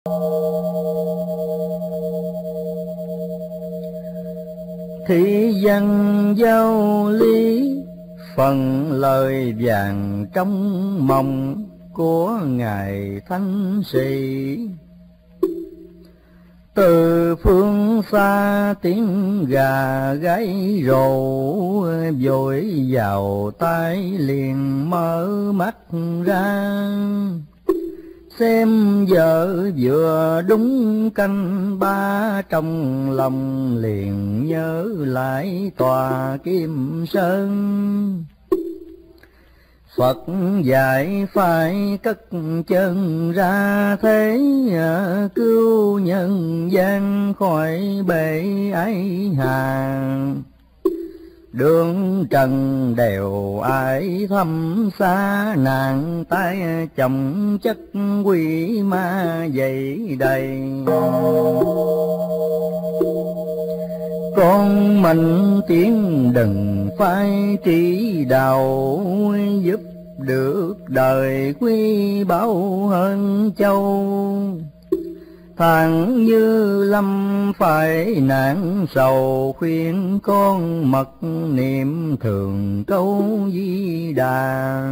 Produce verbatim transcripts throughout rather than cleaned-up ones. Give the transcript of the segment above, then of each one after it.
Thị dân giao lý, phần lời vàng trong mộng của ngài thánh sĩ. Từ phương xa tiếng gà gáy rồ, vội vào tai liền mở mắt ra. Xem giờ vừa đúng canh ba, trong lòng liền nhớ lại tòa Kim Sơn. Phật dạy phải cất chân ra thế, cứu nhân gian khỏi bể ái hà. Đường trần đều ai thăm xa, nàng tay chồng chất quỷ ma dậy đầy. Con mình tiếng đừng phải trí đạo, giúp được đời quý báu hơn châu. Thằng Như Lâm phải nạn sầu, khuyên con mật niệm thường câu Di Đà.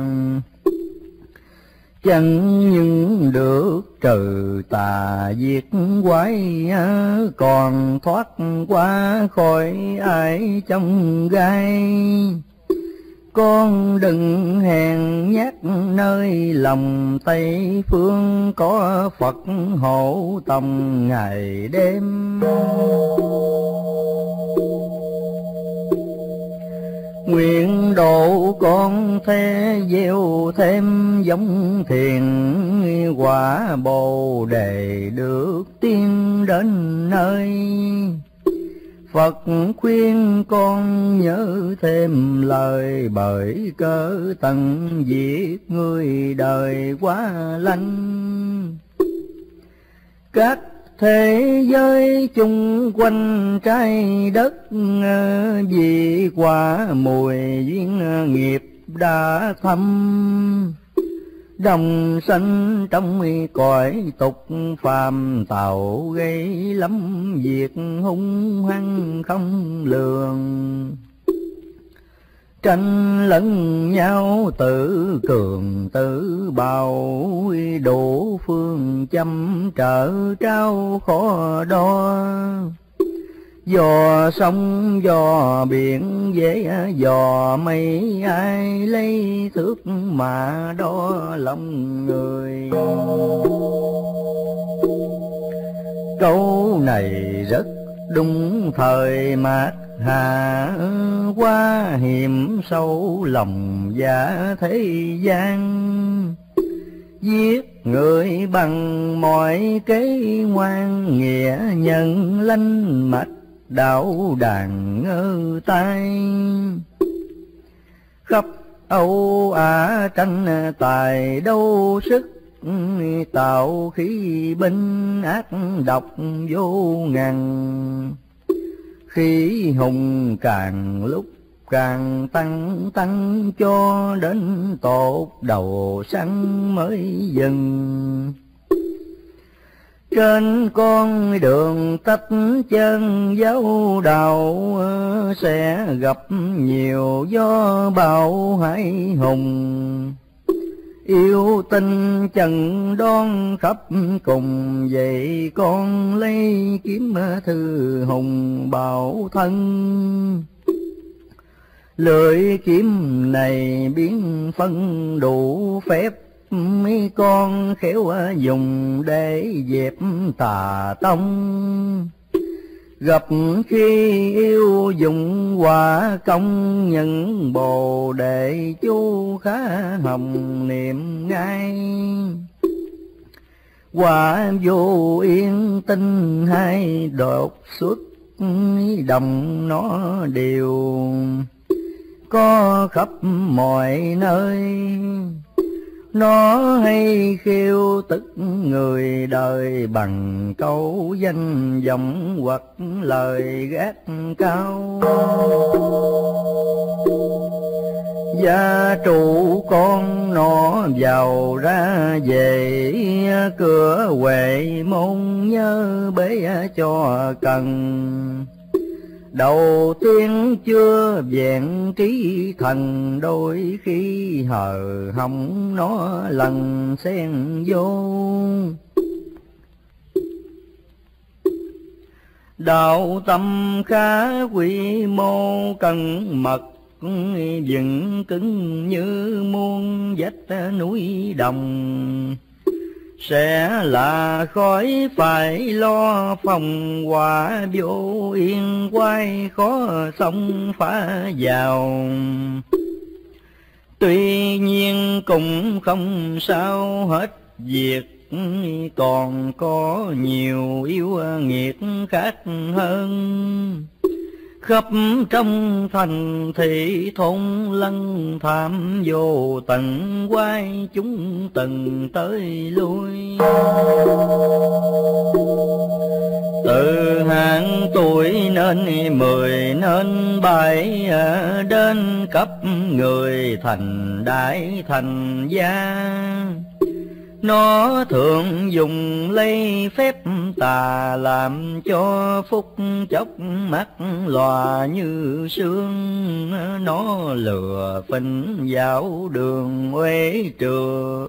Chẳng những được trừ tà diệt quái, còn thoát qua khỏi ai trong gai. Con đừng hèn nhát nơi lòng Tây phương, có Phật hộ tòng ngày đêm. Nguyện độ con thế gieo thêm giống thiền, quả Bồ Đề được tiên đến nơi. Phật khuyên con nhớ thêm lời, bởi cớ tận diệt người đời quá lanh. Các thế giới chung quanh trái đất, vì quả mùi duyên nghiệp đã thâm. Đồng sanh trong cõi tục phàm tạo, gây lắm việc hung hăng không lường. Tranh lẫn nhau tự cường tự bào, đủ phương chăm trở trao khó đo. Dò sông dò biển dễ dò mây, ai lấy thước mà đo lòng người. Câu này rất đúng thời mạt hà, quá hiểm sâu lòng dạ thế gian. Giết người bằng mọi kế ngoan, nghĩa nhân lanh mạch đạo đàn ngơ tai. Khắp Âu Á tranh tài đấu sức, tạo khí binh ác độc vô ngàn. Khí hùng càng lúc càng tăng tăng, cho đến tột đầu săn mới dừng. Trên con đường tách chân giáo đạo, sẽ gặp nhiều gió bão hải hùng. Yêu tinh trần đoan khắp cùng, vậy con lấy kiếm thư hùng bảo thân. Lưỡi kiếm này biến phân đủ phép, mấy con khéo dùng để dẹp tà tông. Gặp khi yêu dùng quả công, những Bồ Đề chú khá hồng niệm ngay. Quả vô yên tinh hai đột xuất, đồng nó đều có khắp mọi nơi. Nó hay khiêu tức người đời bằng câu danh vọng hoặc lời gác cao. gia trụ con nó vào ra về, cửa Huệ môn nhớ bế cho cần. Đầu tiên chưa vẹn trí thần, đôi khi hờ họng nó lần xen vô. Đạo tâm khá quy mô cần mật, vững cứng như muôn vách núi đồng. Sẽ là khói phải lo phòng hỏa, vô yên quay khó xông phá vào. Tuy nhiên cũng không sao hết việc, còn có nhiều yêu nghiệt khác hơn. Khắp trong thành thị thôn lân tham vô tận, quay chúng từng tới lui. Từ hạng tuổi nên mười nên bảy, đến cấp người thành đại thành gia. Nó thường dùng lấy phép tà, làm cho phúc chốc mắt lòa như sương. Nó lừa phỉnh vào đường uế trừa,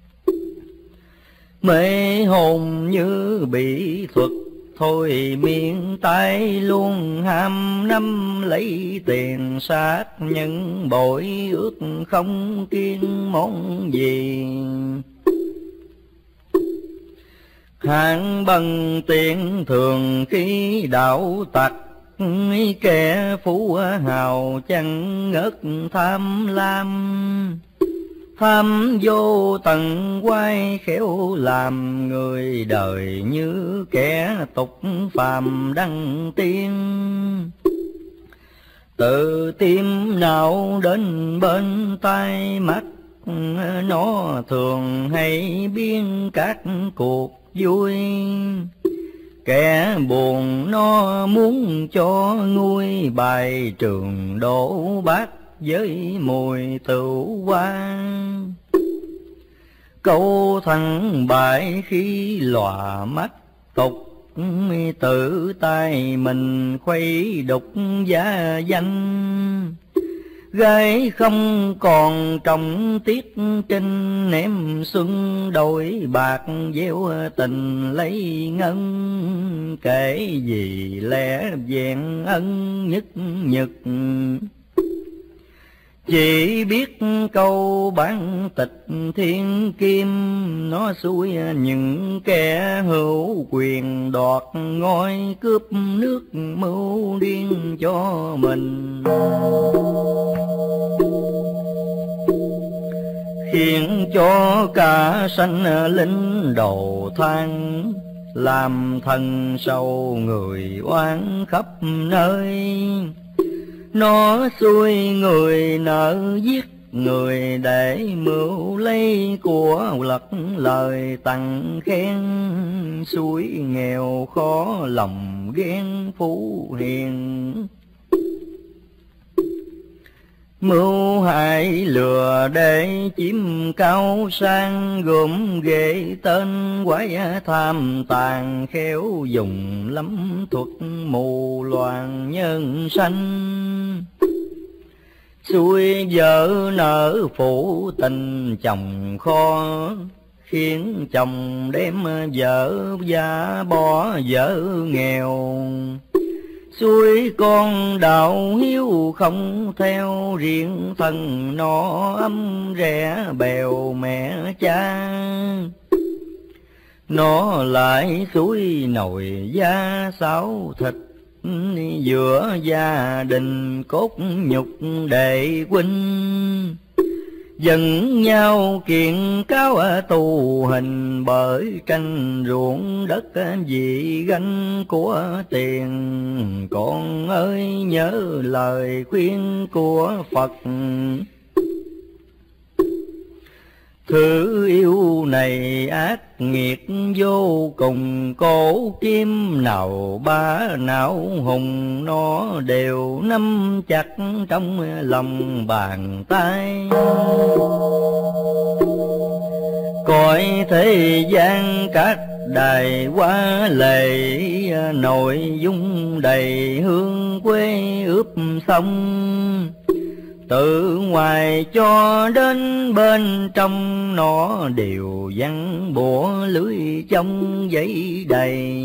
mê hồn như bị thuật thôi miệng tay luôn. Ham năm lấy tiền sát nhân, bội ước không kiêng món gì. Hạng bằng tiền thường khi đạo tặc, kẻ phú hào chẳng ngớt tham lam. Tham vô tận quay khéo làm, người đời như kẻ tục phàm đăng tiên. Từ tim nào đến bên tai mắt, nó thường hay biên các cuộc vui. Kẻ buồn nó muốn cho nguôi, bài trường đổ bát với mùi tửu hoa. Câu thằng bại khi lòa mắt tục, tự tay mình khuấy đục giá danh. Gái không còn trọng tiết trinh, ném xuân đổi bạc gieo tình lấy ngân. Kể gì lẽ vẹn ân nhất nhật, chỉ biết câu bản tịch thiên kim. Nó xui những kẻ hữu quyền đoạt ngôi, cướp nước mưu điên cho mình. Khiến cho cả sanh linh đầu thang, làm thần sâu người oán khắp nơi. Nó xui người nợ giết người, để mưu lấy của lật lời tặng khen. Suối nghèo khó lòng ghen phú hiền, mưu hại lừa để chiếm cao sang. Gồm ghệ tên quái tham tàn, khéo dùng lắm thuật mù loạn nhân sanh. Xuôi vợ nợ phụ tình chồng kho, khiến chồng đem vợ gia bỏ vợ nghèo. Xuôi con đạo hiếu không theo, riêng thân nó âm rẻ bèo mẹ cha. Nó lại suối nồi da sáu thịt, giữa gia đình cốt nhục đệ huynh. Dần nhau kiện cáo tù hình, bởi tranh ruộng đất vì ganh của tiền. Con ơi nhớ lời khuyên của Phật, Thứ yêu này ác nghiệt vô cùng, cổ kim nào bá nào hùng, nó đều nắm chặt trong lòng bàn tay. Cõi thế gian các đài hoa lệ, nội dung đầy hương quê ướp sông. Từ ngoài cho đến bên trong, nó đều văng bủa lưới trong giấy đầy.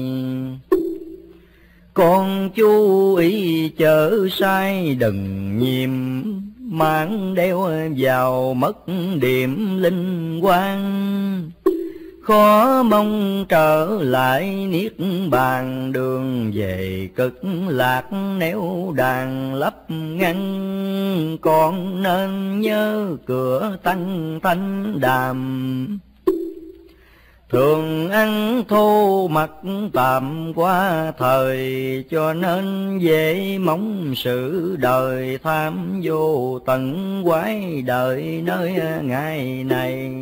Con chú ý chớ sai đừng nhiễm, mang đeo vào mất điểm linh quang. Khó mong trở lại niết bàn, đường về cực lạc nếu đàn lấp ngăn. Còn nên nhớ cửa tăng thanh đàm, thường ăn thô mặc tạm qua thời. Cho nên dễ mong sự đời, tham vô tận quái đời nơi ngày này.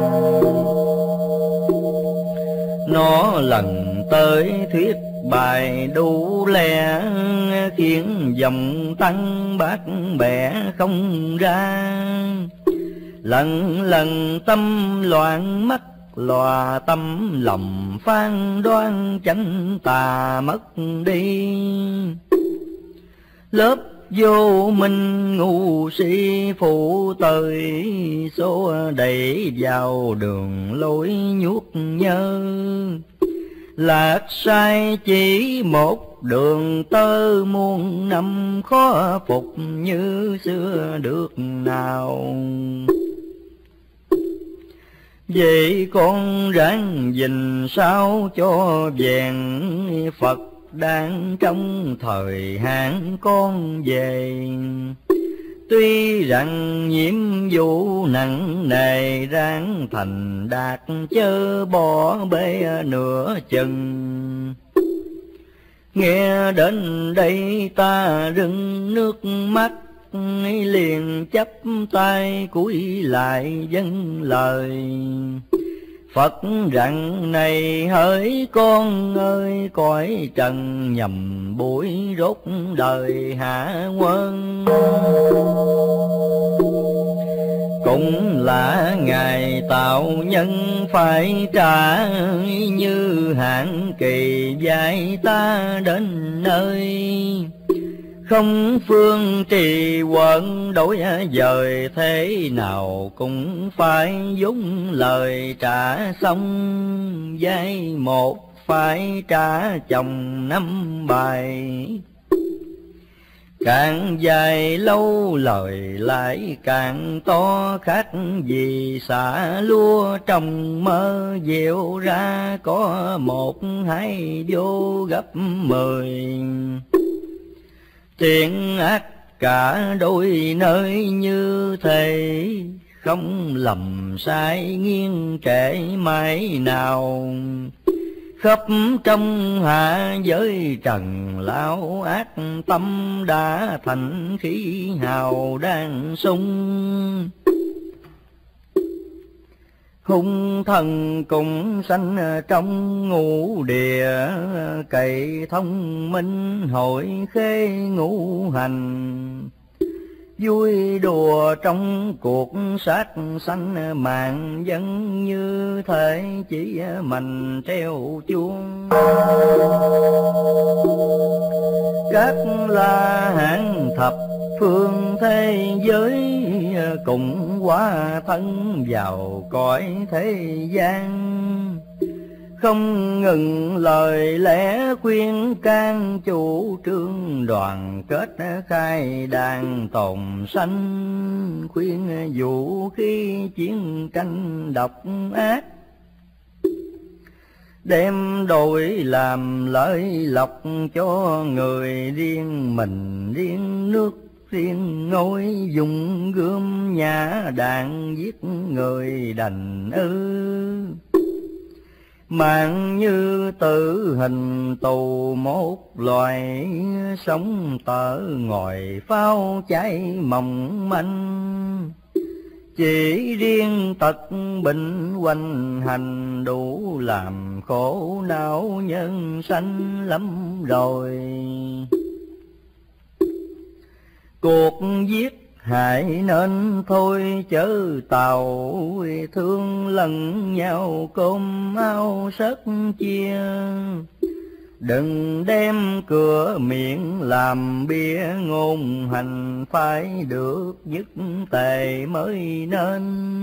Nó lần tới thuyết bài đủ lẽ, khiến dòng tăng bát bẻ không ra. Lần lần tâm loạn mắt lòa tâm, lòng phán đoán chánh tà mất đi. Lớp vô minh ngu si phụ tới, số đẩy vào đường lối nhuốc nhơ. Lạc sai chỉ một đường tơ, muôn năm khó phục như xưa được nào. Vậy con ráng gìn sao cho vẹn, Phật đang trong thời hạn con về. Tuy rằng nhiệm vụ nặng nề, ráng thành đạt chớ bỏ bê nửa chừng. Nghe đến đây ta rưng nước mắt, liền chắp tay cúi lại dâng lời. Phật rằng này hỡi con ơi, cõi trần nhầm buổi rốt đời hạ quân. Cũng là Ngài tạo nhân phải trả, như hạn kỳ dạy ta đến nơi. Không phương trì quận đổi dời, thế nào cũng phải dũng lời trả xong. Giai một phải trả chồng năm bài, càng dài lâu lời lại càng to. Khác gì xả lúa trong mơ, gieo ra có một hai vô gấp mười. Thiện ác cả đôi nơi như thế, không lầm sai nghiêng trễ mãi nào. Khắp trong hạ giới trần lão, ác tâm đã thành khí hào đang sung. Hung thần cùng sanh trong ngũ địa, cậy thông minh hội khê ngũ hành. Vui đùa trong cuộc sát sanh, mạng dân như thể chỉ mình treo chuông. Các la hán thập phương thế giới, cùng hóa thân vào cõi thế gian. Không ngừng lời lẽ khuyên can, chủ trương đoàn kết khai đàn tồn sanh. Khuyên vũ khí chiến tranh độc ác, đem đổi làm lợi lộc cho người riêng mình, riêng nước riêng ngôi. Dùng gươm nhã đạn giết người đành ư, mạng như tử hình tù một loài. Sống tở ngồi phao cháy mỏng manh, Chỉ riêng tật bệnh hoành hành đủ làm khổ não nhân sanh lắm rồi. Cuộc giết hại nên thôi chớ tàu, thương lẫn nhau cơm áo sất chia. Đừng đem cửa miệng làm bia ngôn hành, phải được nhất tề mới nên.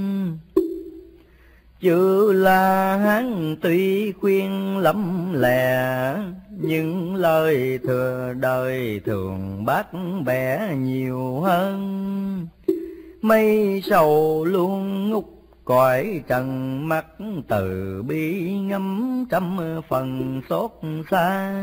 Chữ La Hán tuy khuyên lắm lè, những lời thừa đời thường bác bẻ nhiều hơn. Mây sầu luôn ngút cõi trần, mắt từ bi ngắm trăm phần xót xa.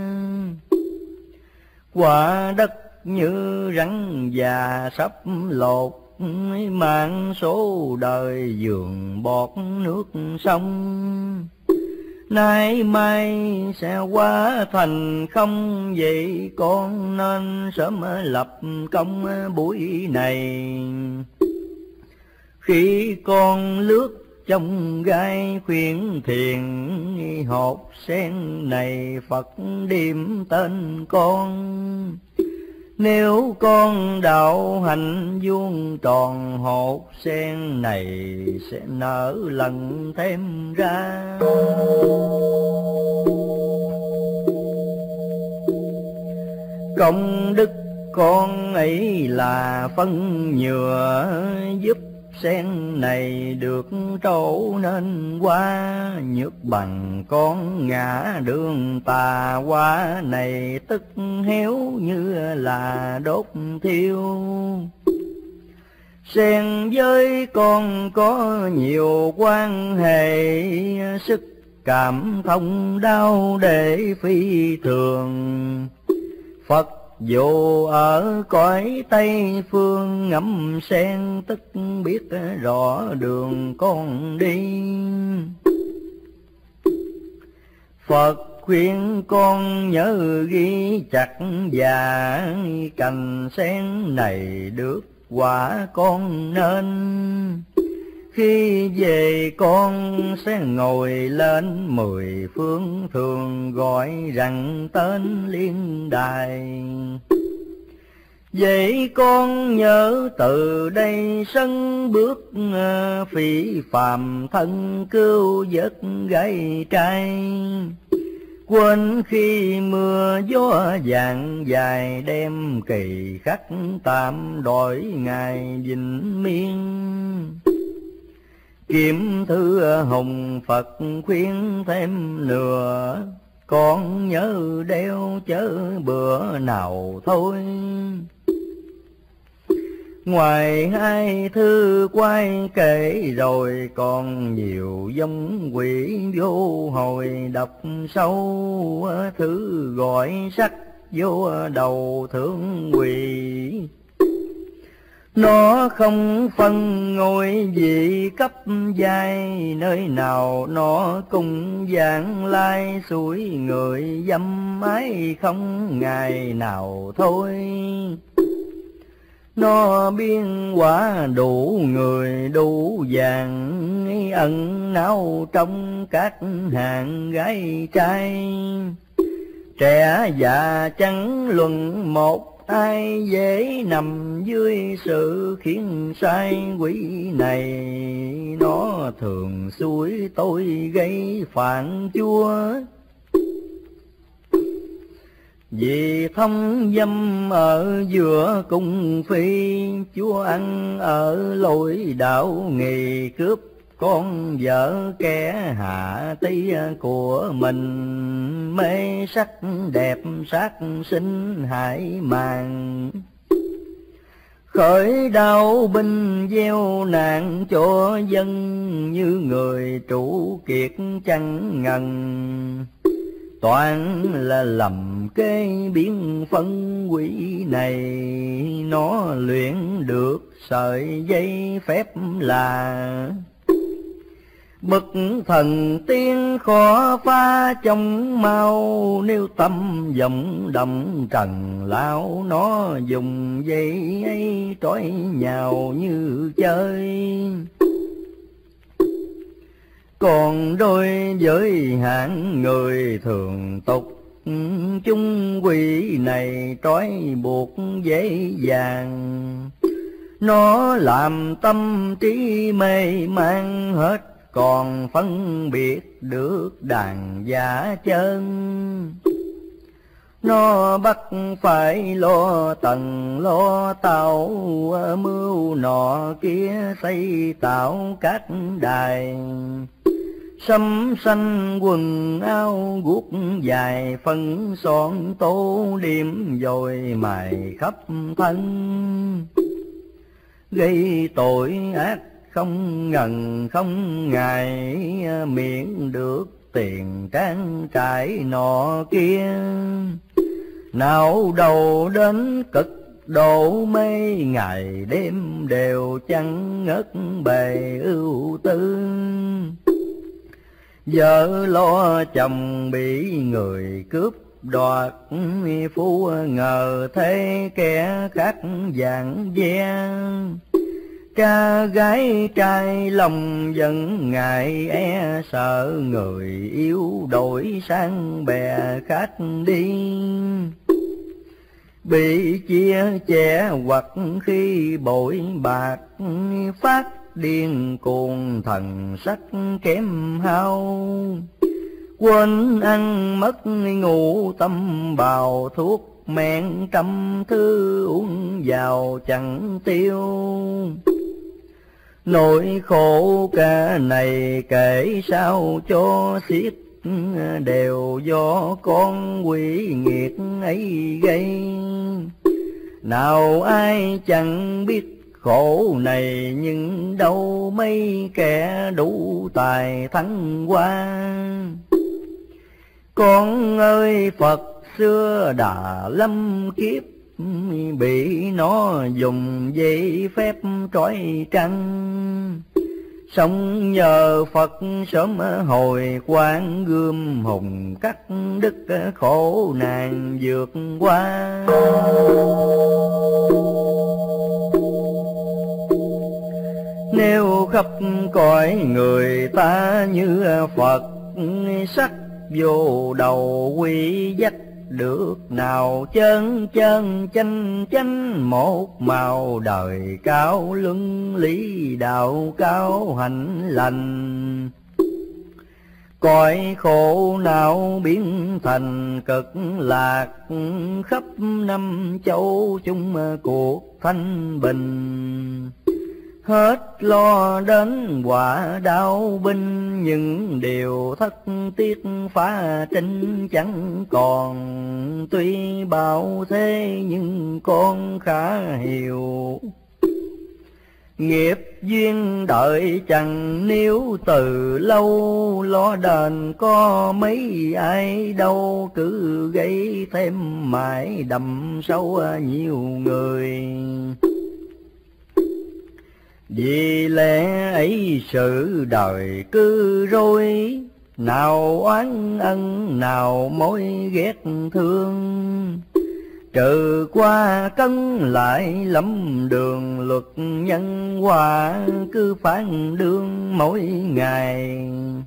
Quả đất như rắn già sắp lột, mang số đời giường bọt nước sông. Nay mai sẽ hóa thành không, vậy con nên sớm lập công buổi này. Khi con lướt trong gai khuyên thiền, hộp sen này Phật điềm tên con. Nếu con đạo hành vuông tròn, hột sen này sẽ nở lần thêm ra. Công đức con ấy là phân nhựa, giúp sen này được trổ nên qua. Nhược bằng con ngã đường tà qua này, tức héo như là đốt thiêu. Sen với con có nhiều quan hệ, sức cảm thông đau để phi thường. Phật dù ở cõi Tây phương, ngắm sen tức biết rõ đường con đi. Phật khuyên con nhớ ghi chặt và cành sen này được quả con nên. Khi về con sẽ ngồi lên mười phương, thường gọi rằng tên liên đài. Vậy con nhớ từ đây sân bước, phỉ phàm thân cứu vớt gái trai. Quên khi mưa gió vàng dài, đem kỳ khắc tạm đổi ngày vĩnh miên. Kiếm thư hùng Phật khuyên thêm nữa, con nhớ đeo chớ bữa nào thôi. Ngoài hai thư quay kể rồi, còn nhiều giống quỷ vô hồi độc sâu. Thứ gọi sắc vô đầu thương quỷ, nó không phân ngôi vị cấp giai. Nơi nào nó cùng vãng lai, suối người dâm ái không ngày nào thôi. Nó biên quả đủ người đủ vàng, ẩn náu trong các hạng gái trai. Trẻ già chẳng luận một ai, dễ nằm dưới sự khiến sai quỷ này. Nó thường xúi tôi gây phản chúa, vì thông dâm ở giữa cung phi. Chúa ăn ở lối đạo nghề, cướp con vợ kẻ hạ tí của mình. Mê sắc đẹp sát sinh hại màng, khởi đau binh gieo nạn cho dân. Như người trụ kiệt chẳng ngần, toàn là lầm kế biến phân quỷ này. Nó luyện được sợi dây phép là Bậc thần tiên khó phá trong mau, nếu tâm vọng động trần lão, nó dùng dây ấy trói nhào như chơi. Còn đôi với hạng người thường tục, chung quỷ này trói buộc dễ dàng. Nó làm tâm trí mê man hết, còn phân biệt được đàn giả chân. Nó bắt phải lo tầng lo tàu, mưu nọ kia xây tạo các đài. Sắm xanh quần áo guốc dài, phân son tô điểm rồi mài khắp thân. Gây tội ác không ngần không ngại, miễn được tiền trang trải nọ kia. Nào đầu đến cực độ mê, ngày đêm đều chẳng ngớt bề ưu tư. Vợ lo chồng bị người cướp đoạt, phu ngờ thế kẻ khác vàng ve. Cha gái trai lòng vẫn ngại e sợ, người yêu đổi sang bè khách đi. Bị chia chẻ hoặc khi bội bạc, phát điên cuồng thần sắc kém hao. Quên ăn mất ngủ tâm bào, thuốc men trăm thứ uống vào chẳng tiêu. Nỗi khổ cả này kể sao cho xiết, đều do con quỷ nghiệt ấy gây. Nào ai chẳng biết khổ này, nhưng đâu mấy kẻ đủ tài thắng qua. Con ơi Phật xưa đã lâm kiếp, bị nó dùng dây phép trói trăng. Sống nhờ Phật sớm hồi quang, gươm hùng cắt đứt khổ nạn vượt qua. Nếu khắp cõi người ta như Phật, sắc vô đầu quy dắt được nào. Chân chân chanh chanh một màu, đời cao luân lý đạo cao hạnh lành. Cõi khổ não biến thành cực lạc, khắp năm châu chung cuộc thanh bình. Hết lo đến quả đau binh, những điều thất tiếc phá trinh chẳng còn. Tuy bảo thế nhưng con khá hiểu, nghiệp duyên đợi chẳng níu từ lâu. Lo đền có mấy ai đâu, cứ gây thêm mãi đậm sâu nhiều người. Vì lẽ ấy sự đời cứ rối, nào oán ân nào mối ghét thương. Trừ qua cân lại lắm đường, luật nhân quả cứ phán đương mỗi ngày.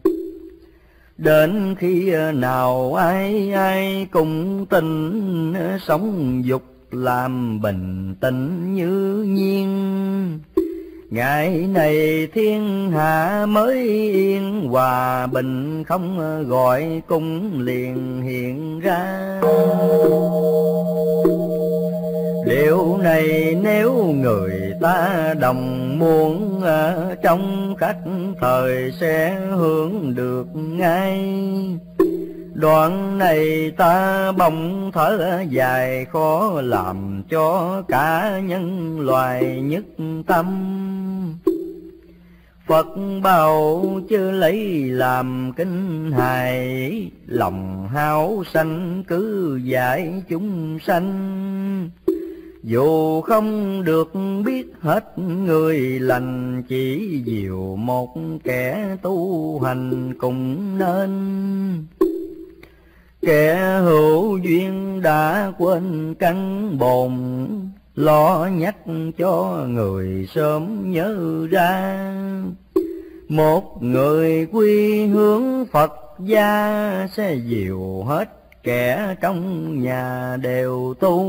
Đến khi nào ai ai cùng tình, sống dục làm bình tĩnh như nhiên. Ngày này thiên hạ mới yên hòa bình, không gọi cung liền hiện ra. Điều này nếu người ta đồng muốn, trong khách thời sẽ hưởng được ngay. Đoạn này ta bỗng thở dài, khó làm cho cả nhân loài nhất tâm. Phật bảo chớ lấy làm kinh hài, lòng háo sanh cứ dạy chúng sanh. Dù không được biết hết người lành, chỉ dìu một kẻ tu hành cùng nên. Kẻ hữu duyên đã quên căn bồn, lo nhắc cho người sớm nhớ ra. Một người quy hướng Phật gia, sẽ dìu hết kẻ trong nhà đều tu.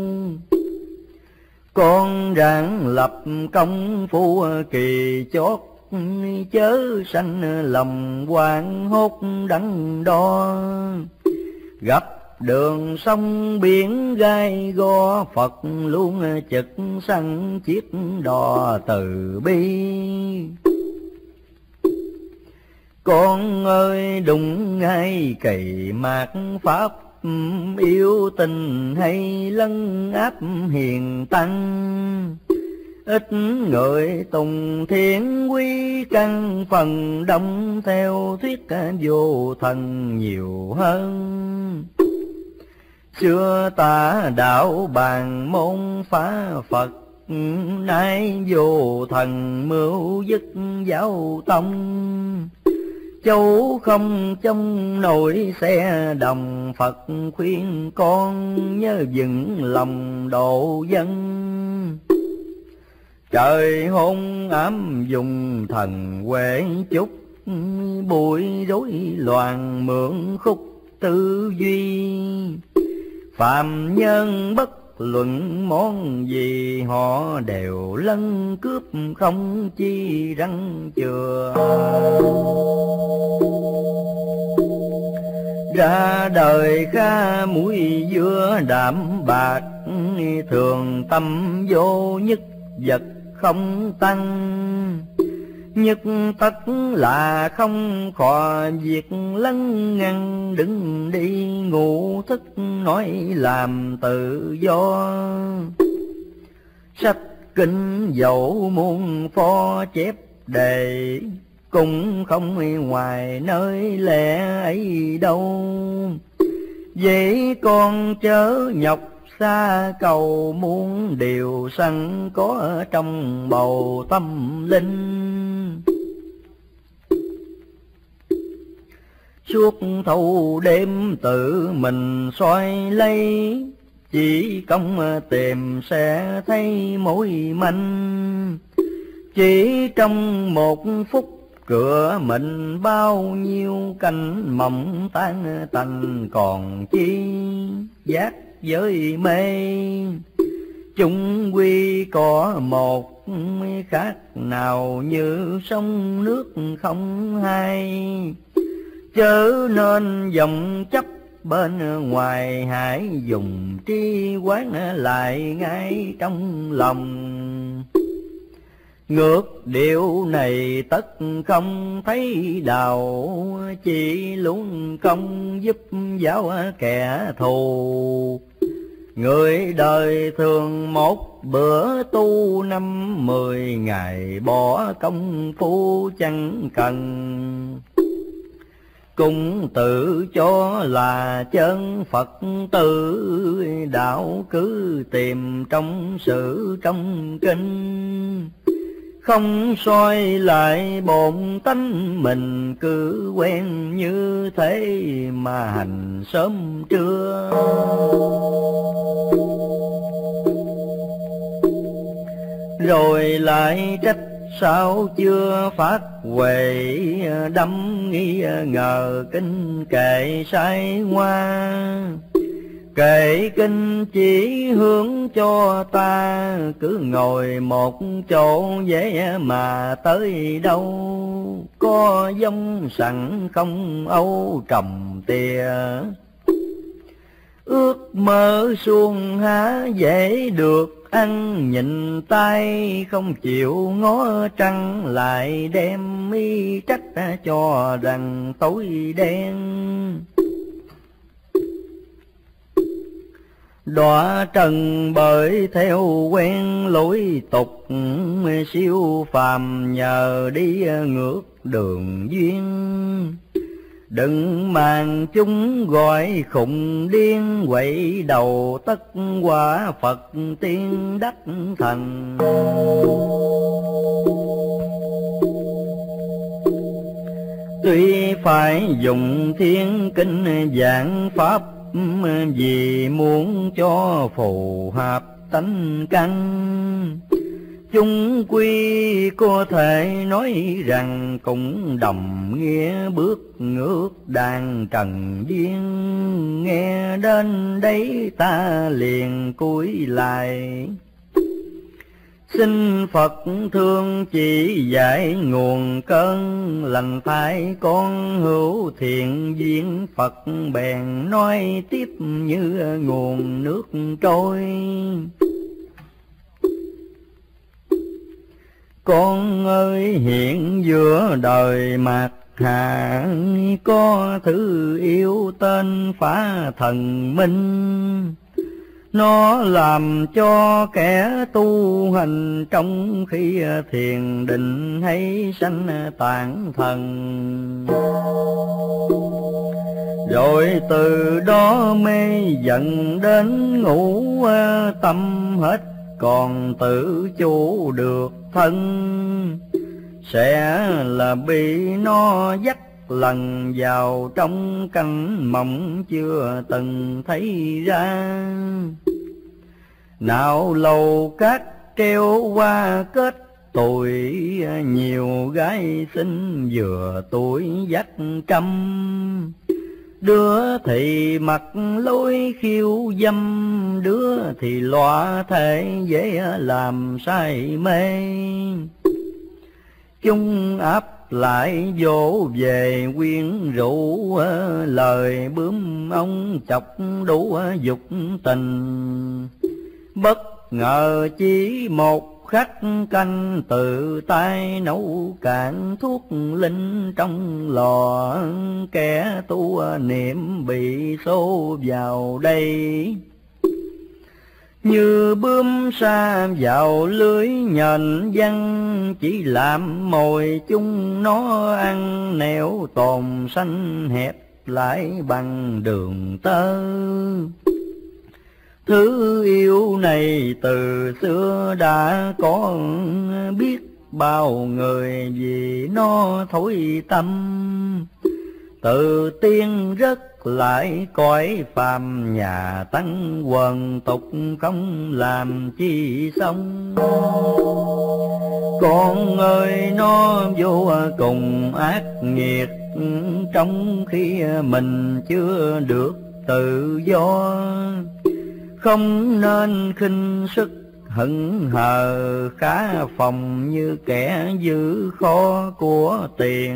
Con ráng lập công phu kỳ chót, chớ sanh lòng hoang hốt đắn đo. Gặp đường sông biển gai go, Phật luôn trực săn chiếc đò từ bi. Con ơi đụng ngay kỳ mạt pháp, yêu tình hay lấn áp hiền tăng. Ít người tùng thiện quy căn, phần đông theo thuyết vô thần nhiều hơn. Xưa ta đạo bàn môn phá Phật, nay vô thần mưu dứt giáo tông. Châu không trong nổi xe đồng, Phật khuyên con nhớ vững lòng độ dân. Trời hôn ám dùng thần huệ chúc, bụi rối loạn mượn khúc tư duy. Phạm nhân bất luận món gì, họ đều lân cướp không chi răng chừa. Ra đời kha mũi dưa đạm bạc, thường tâm vô nhất vật không tăng. Nhất tất là không khò việc lấn ngăn, đứng đi ngủ thức nói làm tự do. Sách kinh dẫu muôn pho chép đề, cũng không ngoài nơi lẽ ấy đâu. Vậy con chớ nhọc xa cầu, muốn điều sẵn có trong bầu tâm linh. Suốt thâu đêm tự mình soi lấy, chỉ công tìm sẽ thấy mối manh. Chỉ trong một phút cửa mình, bao nhiêu cánh mộng tan tành, còn chi giác với mê. Chung quy có một khác nào, như sông nước không hai. Chớ nên dòng chấp bên ngoài, hãy dùng tri quán lại ngay trong lòng. Ngược điều này tất không thấy đạo, chỉ luôn công giúp giáo kẻ thù. Người đời thường một bữa tu năm mười ngày, bỏ công phu chẳng cần. Cũng tự cho là chân Phật tử, đạo cứ tìm trong sự trong kinh. Không soi lại bổn tánh mình, cứ quen như thế mà hành sớm trưa. Rồi lại trách sao chưa phát huệ, đâm nghi ngờ kinh kệ sai ngoa. Kệ kinh chỉ hướng cho ta, cứ ngồi một chỗ dễ mà tới đâu. Có giống sẵn không âu trầm tìa, ước mơ suông há dễ được ăn. Nhìn tay không chịu ngó trăng, lại đem mi trách cho rằng tối đen. Đọa trần bởi theo quen lối tục, siêu phàm nhờ đi ngược đường duyên. Đừng màng chúng gọi khùng điên, quậy đầu tất quả Phật tiên đắc thành. Tuy phải dùng thiên kinh giảng pháp, vì muốn cho phù hợp tánh căn. Chung quy có thể nói rằng cũng đồng nghĩa bước ngước đàn trần điên. Nghe đến đây ta liền cúi lại, xin Phật thương chỉ dạy nguồn cơn lành thay con hữu thiện duyên. Phật bèn nói tiếp như nguồn nước trôi. Con ơi hiện giữa đời mạt hạ, có thứ yêu tên phá thần minh. Nó làm cho kẻ tu hành trong khi thiền định hay sanh tạng thần. Rồi từ đó mê dần đến ngủ tâm hết, còn tự chủ được thân. Sẽ là bị nó dắt lần vào trong căn mộng chưa từng thấy ra. Nào lầu cát treo qua kết tuổi, nhiều gái xinh vừa tuổi dắt trăm. Đứa thì mặc lối khiêu dâm, đứa thì lọa thể dễ làm say mê. Chung áp lại vỗ về quyến rũ, lời bướm ông chọc đủ dục tình. Bất ngờ chỉ một khắc canh, tự tay nấu cạn thuốc linh trong lò. Kẻ tu niệm bị xô vào đây, như bướm sa vào lưới nhện văng. Chỉ làm mồi chung nó ăn, nẻo tồn xanh hẹp lại bằng đường tơ. Thứ yêu này từ xưa đã có, biết bao người vì nó thối tâm. Từ tiên rất lại cõi phàm, nhà tăng quần tục không làm chi xong. Con ơi nó vô cùng ác nghiệt, trong khi mình chưa được tự do. Không nên khinh sức hững hờ, khá phòng như kẻ giữ kho của tiền.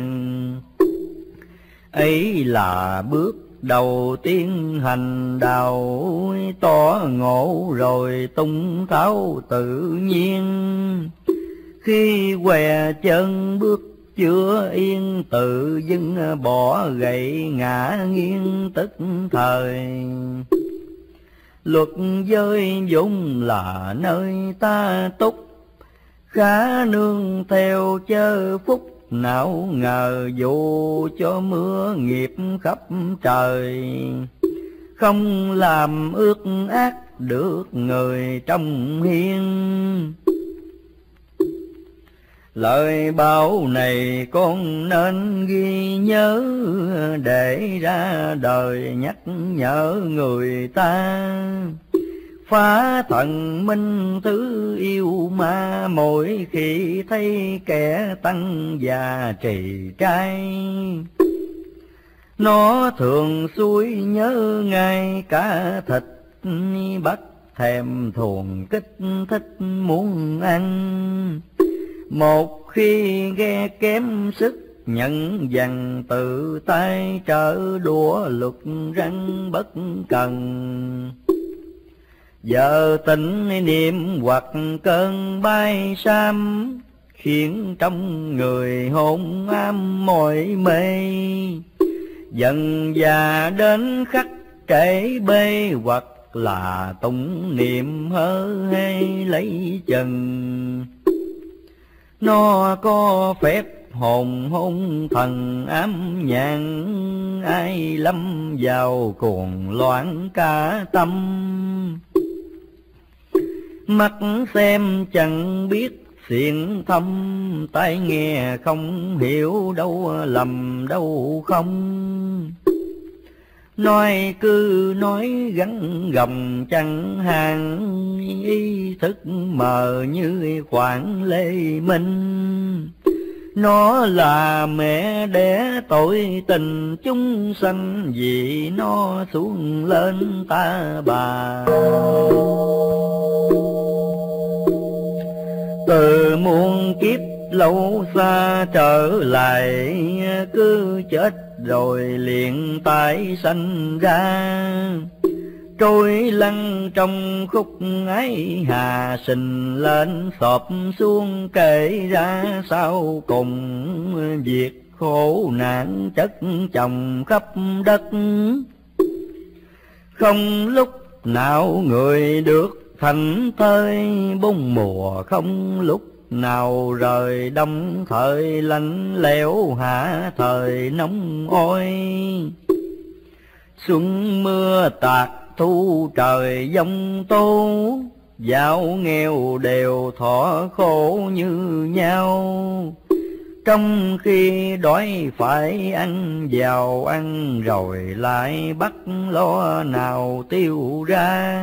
Ấy là bước đầu tiên hành đạo, tỏ ngộ rồi tung tháo tự nhiên. Khi què chân bước chưa yên, tự dưng bỏ gậy ngã nghiêng tức thời. Luật giới vốn là nơi ta túc, khá nương theo chớ phúc. Nào ngờ dù cho mưa nghiệp khắp trời, không làm ước ác được người trong hiên. Lời báo này con nên ghi nhớ, để ra đời nhắc nhở người ta. Phá thần minh thứ yêu ma, mỗi khi thấy kẻ tăng già trì trai. Nó thường xui nhớ ngay cả thịt, bắt thèm thuồng kích thích muốn ăn. Một khi ghe kém sức nhận dần, tự tay trở đũa luật răng bất cần. Giờ tỉnh niệm hoặc cơn bay sam, khiến trong người hôn ám mỏi mê. Dần già đến khắc trễ bê, hoặc là tụng niệm hơ hay lấy chừng. Nó có phép hồn hôn thần ám nhàn, ai lâm vào cuồng loạn cả tâm. Mắt xem chẳng biết xiển thâm, tai nghe không hiểu đâu lầm đâu không. Nói cứ nói gắn gồng chẳng hàng, ý thức mờ như khoảng lê minh. Nó là mẹ đẻ tội tình chúng sanh, vì nó xuống lên ta bà. Từ muôn kiếp lâu xa trở lại, cứ chết rồi liền tái sanh ra. Trôi lăn trong khúc ái hà, sình lên xộp xuống kể ra sau cùng. Việc khổ nạn chất chồng khắp đất, không lúc nào người được thành thơi. Bốn mùa không lúc nào rời đông, thời lạnh lẽo hạ thời nóng oi. Xuân mưa tạt thu trời giông tố, giàu nghèo đều thọ khổ như nhau. Trong khi đói phải ăn vào ăn, rồi lại bắt lo nào tiêu ra.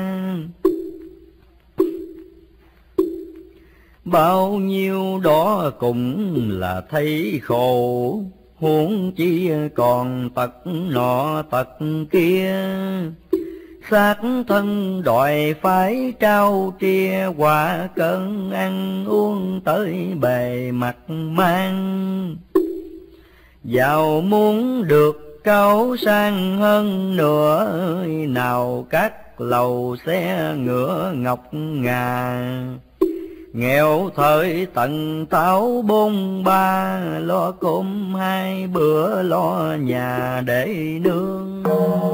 Bao nhiêu đó cũng là thấy khổ, huống chi còn tật nọ tật kia. Xác thân đòi phải trao tria, quả cơn ăn uống tới bề mặt mang. Giàu muốn được cao sang hơn nữa, nào các lầu xe ngựa ngọc ngà. Nghèo thời tận táo bôn ba, lo cơm hai bữa lo nhà để nương.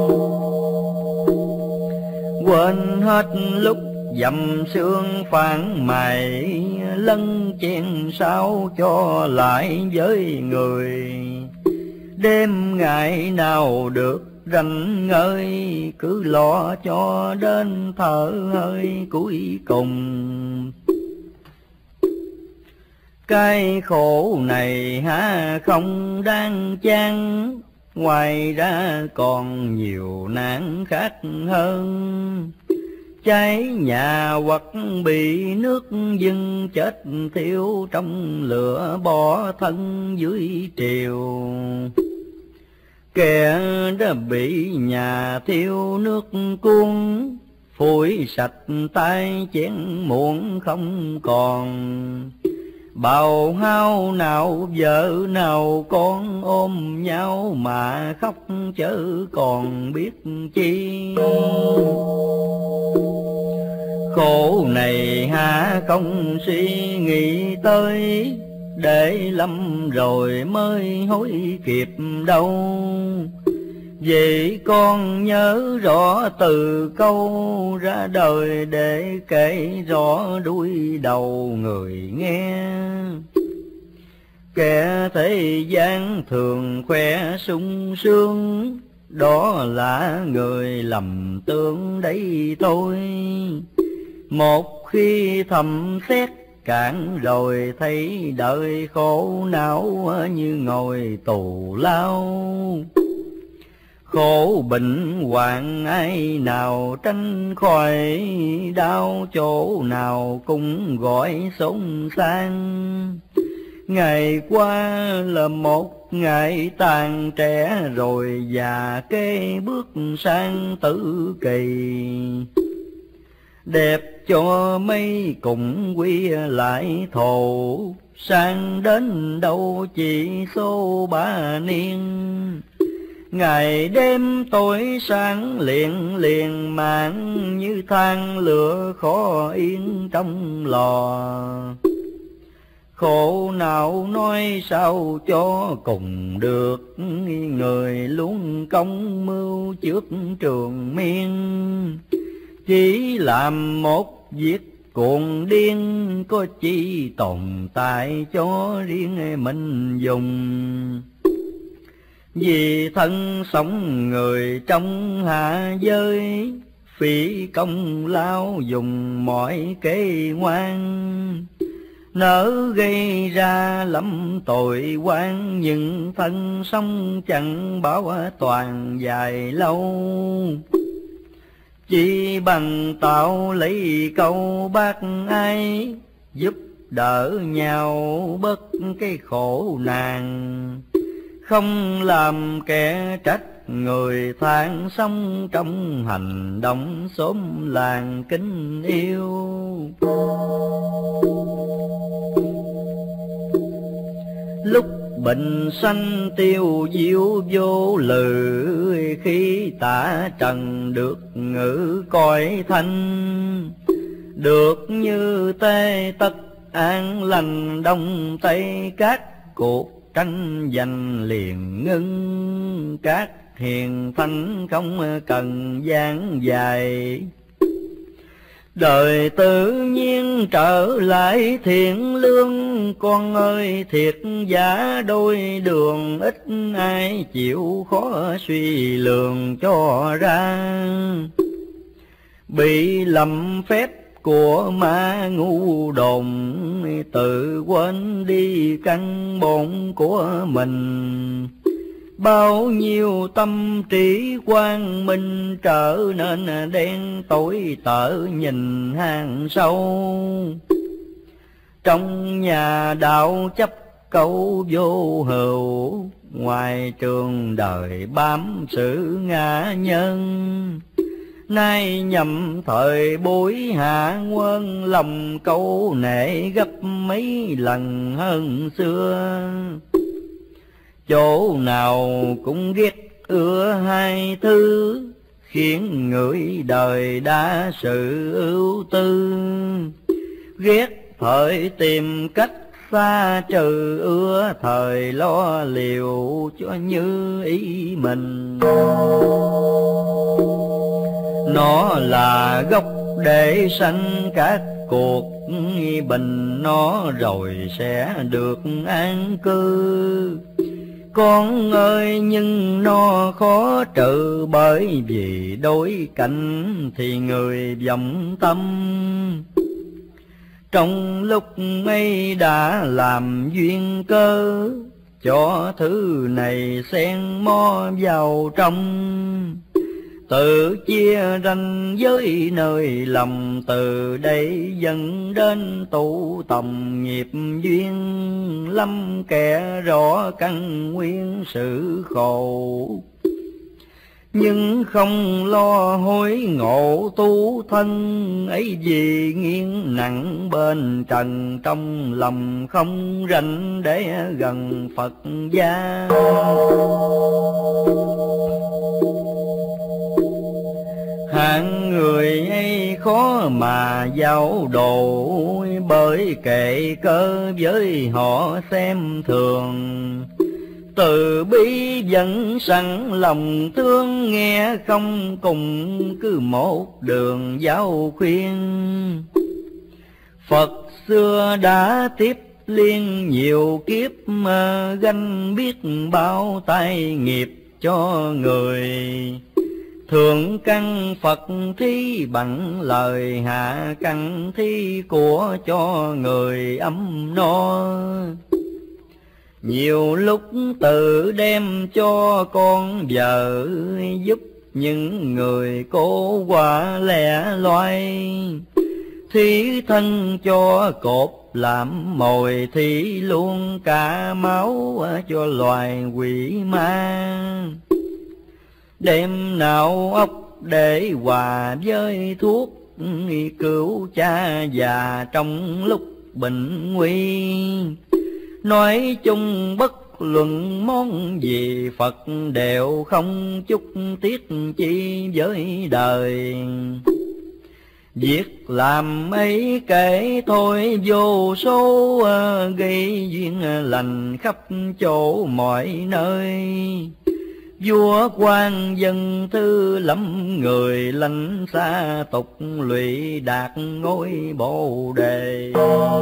Quên hết lúc dầm sương phản mày, lân chen sao cho lại với người. Đêm ngày nào được rảnh ngơi, cứ lo cho đến thở hơi cuối cùng. Cái khổ này há không đáng chăng, ngoài ra còn nhiều nạn khác hơn. Cháy nhà hoặc bị nước dâng, chết thiêu trong lửa bỏ thân dưới triều. Kẻ đã bị nhà thiêu nước cuốn, phủi sạch tay chén muỗng không còn. Bào hao nào vợ nào con ôm nhau mà khóc chớ còn biết chi. Khổ này há không suy nghĩ tới, để lâm rồi mới hối kịp đâu. Vậy con nhớ rõ từ câu ra đời, để kể rõ đuôi đầu người nghe. Kẻ thế gian thường khoe sung sướng, đó là người lầm tưởng đấy thôi. Một khi thầm xét cạn rồi, thấy đời khổ não như ngồi tù lao. Khổ bệnh hoạn ai nào tránh khỏi, đau chỗ nào cũng gọi sống sang. Ngày qua là một ngày tàn trẻ, rồi già kế bước sang tử kỳ. Đẹp cho mấy cùng quy lại thổ, sang đến đâu chỉ số ba niên. Ngày đêm tối sáng liền liền mạng, như than lửa khó yên trong lò. Khổ nào nói sao cho cùng được, người luôn công mưu trước trường miên. Chỉ làm một việc cuồng điên, có chi tồn tại cho riêng mình dùng. Vì thân sống người trong hạ giới, phí công lao dùng mọi kế ngoan. Nỡ gây ra lắm tội oan, nhưng thân sống chẳng bảo toàn dài lâu. Chỉ bằng tạo lấy câu bác ai, giúp đỡ nhau bớt cái khổ nạn. Không làm kẻ trách người than, sống trong hành động xóm làng kính yêu. Lúc bệnh sanh tiêu diêu vô lự, khi tả trần được ngữ cõi thanh. Được như tê tất an lành, đông tây các cuộc tranh giành liền ngưng. Các hiền thánh không cần gian dài, đời tự nhiên trở lại thiện lương. Con ơi thiệt giả đôi đường, ít ai chịu khó suy lường cho ra. Bị lầm phép của ma ngu đồn, tự quên đi căn bổn của mình. Bao nhiêu tâm trí quang minh, trở nên đen tối tở nhìn hang sâu. Trong nhà đạo chấp câu vô hữu, ngoài trường đời bám sự ngã nhân. Nay nhầm thời bối hạ quân, lòng câu nệ gấp mấy lần hơn xưa. Chỗ nào cũng ghét ưa hai thứ, khiến người đời đa sự ưu tư. Ghét thời tìm cách xa trừ, ưa thời lo liều cho như ý mình. Nó là gốc để sanh các cuộc bình, nó rồi sẽ được an cư. Con ơi nhưng nó khó trừ, bởi vì đối cảnh thì người vọng tâm. Trong lúc ấy đã làm duyên cơ, cho thứ này xen mó vào trong. Tự chia ranh với nơi lầm, từ đây dẫn đến tụ tầm nghiệp duyên. Lâm kẻ rõ căn nguyên sự khổ, nhưng không lo hối ngộ tu thân. Ấy vì nghiêng nặng bên trần, trong lòng không rảnh để gần Phật gia. Hạng người ấy khó mà giáo độ, bởi kệ cơ với họ xem thường. Từ bi vẫn sẵn lòng thương, nghe không cùng cứ một đường giáo khuyên. Phật xưa đã tiếp liên nhiều kiếp, mà gánh biết bao tai nghiệp cho người. Thượng căn Phật thí bằng lời, hạ căn thí của cho người âm no. Nhiều lúc tự đem cho con vợ, giúp những người cố qua lẻ loay. Thí thân cho cột làm mồi, thí luôn cả máu cho loài quỷ ma. Đêm nào ốc để hòa với thuốc, cứu cha già trong lúc bệnh nguy. Nói chung bất luận món gì, Phật đều không chút tiếc chi với đời. Việc làm ấy kể thôi vô số, gây duyên lành khắp chỗ mọi nơi. Vua quan dân thứ lắm người lánh xa tục lụy đạt ngôi bồ đề.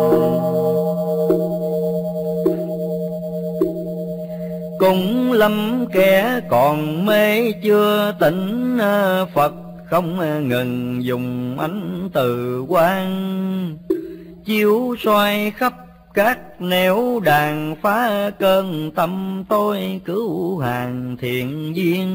Cũng lắm kẻ còn mê chưa tỉnh, Phật không ngừng dùng ánh từ quang chiếu soi khắp các nẻo đàn, phá cơn tâm tôi cứu hàng thiện duyên.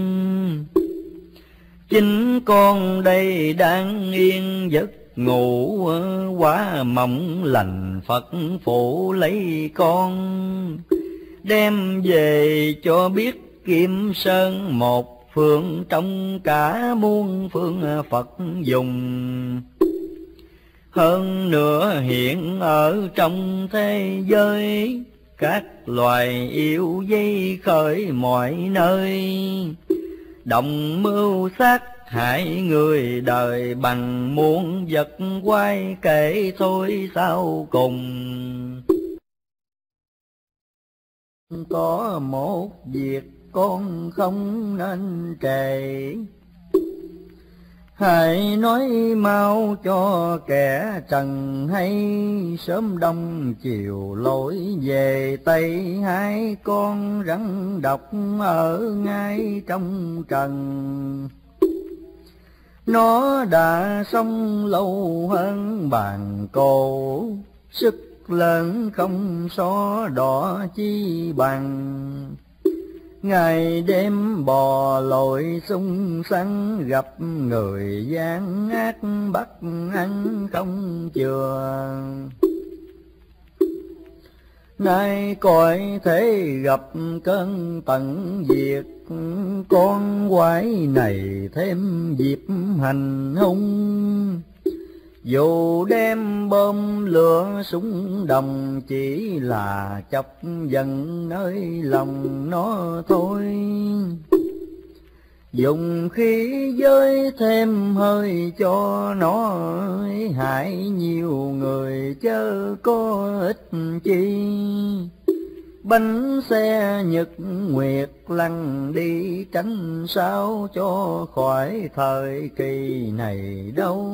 Chính con đây đang yên giấc ngủ, quá mộng lành Phật phụ lấy con, đem về cho biết Kim Sơn một phương trong cả muôn phương Phật dùng. Hơn nữa hiện ở trong thế giới, các loài yêu dây khởi mọi nơi, đồng mưu sát hại người đời bằng muôn vật quay kể thôi sau cùng. Có một việc con không nên trề, hãy nói mau cho kẻ trần hay, sớm đông chiều lối về Tây, hai con rắn độc ở ngay trong trần. Nó đã sống lâu hơn bàn cổ, sức lớn không so đỏ chi bằng. Ngày đêm bò lội xung xăng, gặp người gian ác bắt ăn không chừa. Nay cõi thế gặp cơn tận diệt, con quái này thêm dịp hành hung. Dù đem bom lửa súng đồng, chỉ là chọc giận nơi lòng nó thôi. Dùng khí giới thêm hơi cho nó, hại nhiều người chớ có ích chi. Bánh xe nhật nguyệt lăn đi, tránh sao cho khỏi thời kỳ này đâu.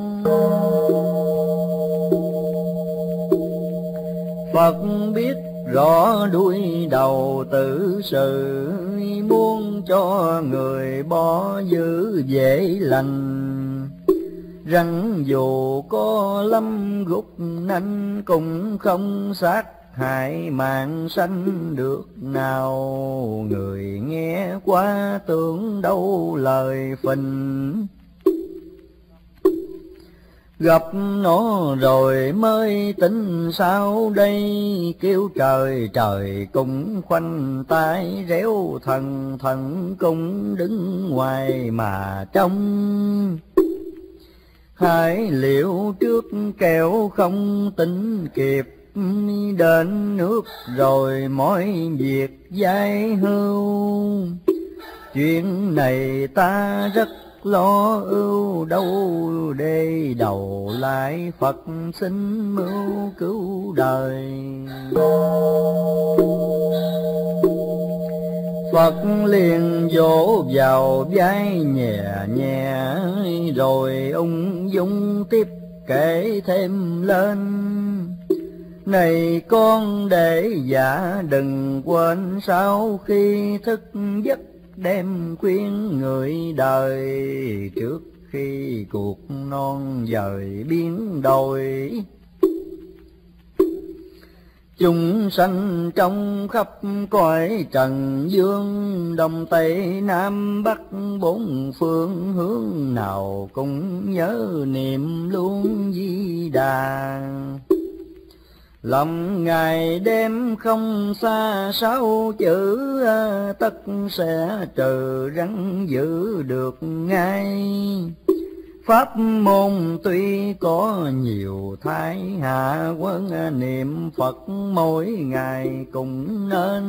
Phật biết rõ đuôi đầu tử sự, muốn cho người bỏ giữ dễ lành. Rằng dù có lâm gút nanh, cũng không sát hại mạng sanh được nào. Người nghe qua tưởng đâu lời phình, gặp nó rồi mới tính sao đây. Kêu trời trời cũng khoanh tay réo, thần thần cũng đứng ngoài mà trông. Hãy liệu trước kẻo không tính kịp, đến nước rồi mọi việc giai hưu. Chuyện này ta rất lo ưu, đâu để đầu lại Phật xin mưu cứu đời. Phật liền vỗ vào vai nhẹ nhẹ, rồi ung dung tiếp kể thêm lên. Này con đệ giả đừng quên, sau khi thức giấc đem khuyên người đời, trước khi cuộc non dời biến đổi. Chúng sanh trong khắp cõi trần dương, đông tây nam bắc bốn phương, hướng nào cũng nhớ niệm luôn Di Đà. Lòng ngày đêm không xa sáu chữ, tất sẽ trừ rắn giữ được ngay. Pháp môn tuy có nhiều thái hạ quân, niệm Phật mỗi ngày cũng nên.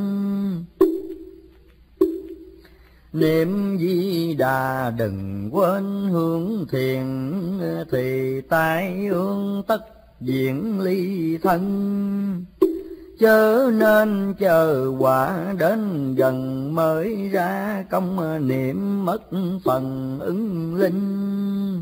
Niệm Di Đà đừng quên hướng thiền, thì tai ương tất diễn ly thân. chớ nên chờ quả đến gần mới ra công niệm mất phần ứng linh.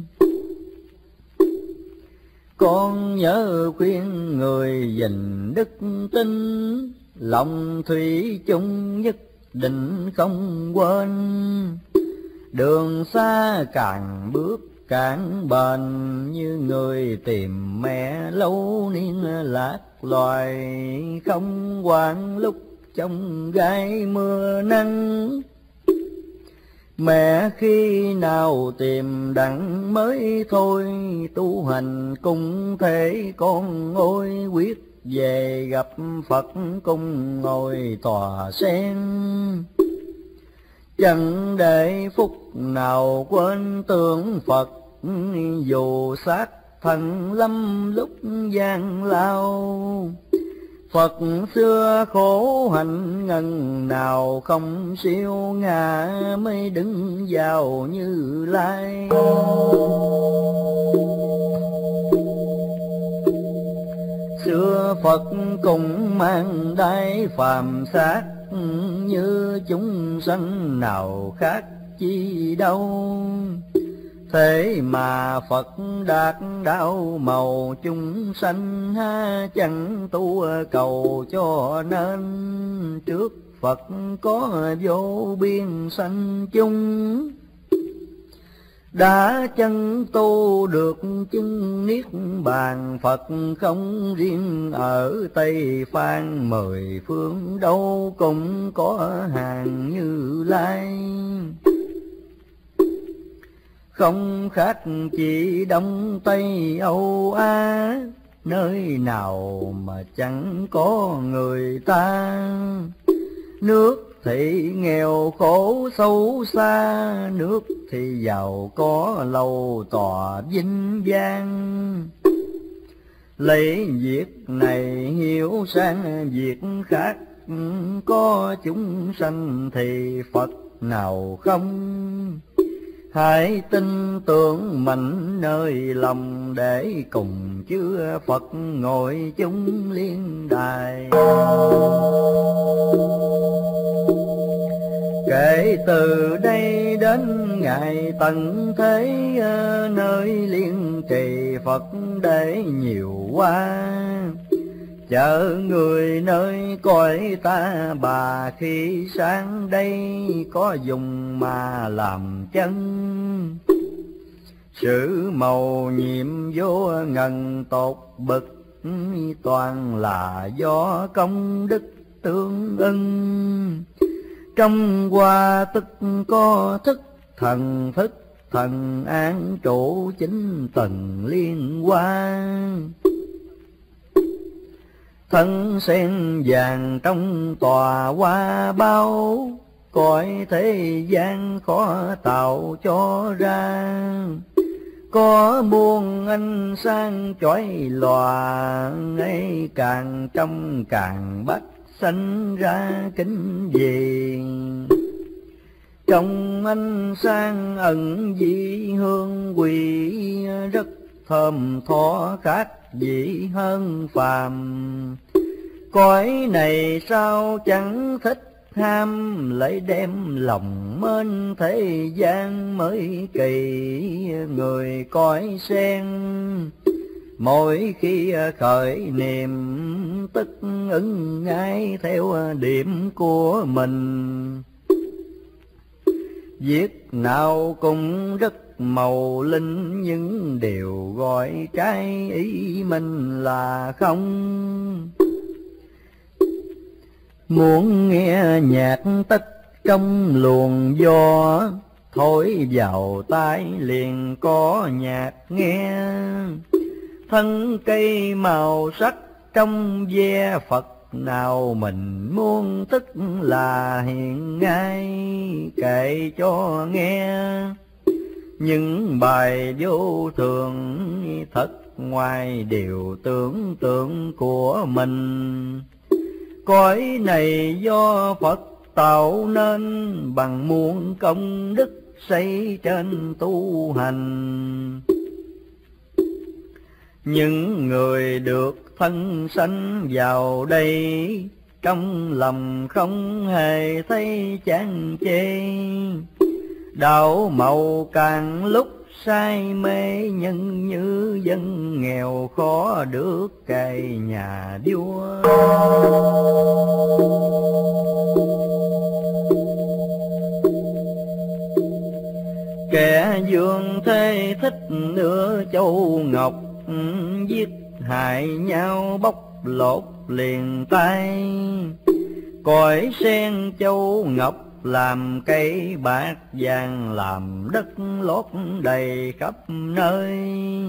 Con nhớ khuyên người gìn đức tin, lòng thủy chung nhất định không quên. Đường xa càng bước càng bền, như người tìm mẹ lâu niên lạc loài. Không quản lúc trong gai mưa nắng, mẹ khi nào tìm đặng mới thôi. Tu hành cùng thể con ôi, quyết về gặp Phật cùng ngồi tòa sen. Chẳng để phút nào quên tưởng Phật, dù xác thân lâm lúc gian lao. Phật xưa khổ hạnh ngần nào, không siêu ngã mới đứng vào Như Lai. Xưa Phật cùng mang đai phàm xác, như chúng sanh nào khác chi đâu. Thế mà Phật đạt đạo màu chúng sanh ha, chẳng tu cầu cho nên trước Phật có vô biên sanh chung. Đã chân tu được chứng niết bàn, Phật không riêng ở Tây Phan, mười phương đâu cũng có hàng Như Lai. Không khác chỉ Đông Tây Âu Á, nơi nào mà chẳng có người ta. Nước thì nghèo khổ xấu xa, nước thì giàu có lâu tòa vinh vang. Lấy việc này hiểu sang việc khác, có chúng sanh thì Phật nào không. Hãy tin tưởng mạnh nơi lòng, để cùng chư Phật ngồi chung liên đài. Kể từ đây đến ngày tận thế, nơi liên trì Phật để nhiều qua. Chợ người nơi cõi ta bà, khi sáng đây có dùng mà làm chân. Sự màu nhiệm vô ngần tột bực, toàn là do công đức tương ưng. Trong qua tức có thức thần thức, thần an trụ chính tầng liên quan. Thân sen vàng trong tòa hoa bao, cõi thế gian khó tạo cho ra. Có muôn ánh sáng chói lòa, ấy càng trong càng bắt sanh ra kính gì. Trong ánh sáng ẩn dị hương quỷ, rất thơm tho khác dị hơn phàm. Cõi này sao chẳng thích ham, lấy đem lòng mến thế gian mới kỳ. Người cõi sen mỗi khi khởi niệm, tức ứng ngay theo điểm của mình. Việc nào cũng rất màu linh, nhưng điều gọi trái ý mình là không. Muốn nghe nhạc tất trong luồng gió, thổi vào tai liền có nhạc nghe. Thân cây màu sắc trong ve Phật nào, mình muốn tức là hiện ngay kể cho nghe. Những bài vô thường thật ngoài điều tưởng tượng của mình. Cõi này do Phật tạo nên, bằng muôn công đức xây trên tu hành. Những người được thân sanh vào đây, trong lòng không hề thấy chán chê. Đạo màu càng lúc say mê, nhân như dân nghèo khó được cày nhà vua. Kẻ dương thế thích nửa châu ngọc, giết hại nhau bóc lột liền tay. Cõi sen châu ngọc làm cây bạc vàng, làm đất lót đầy khắp nơi.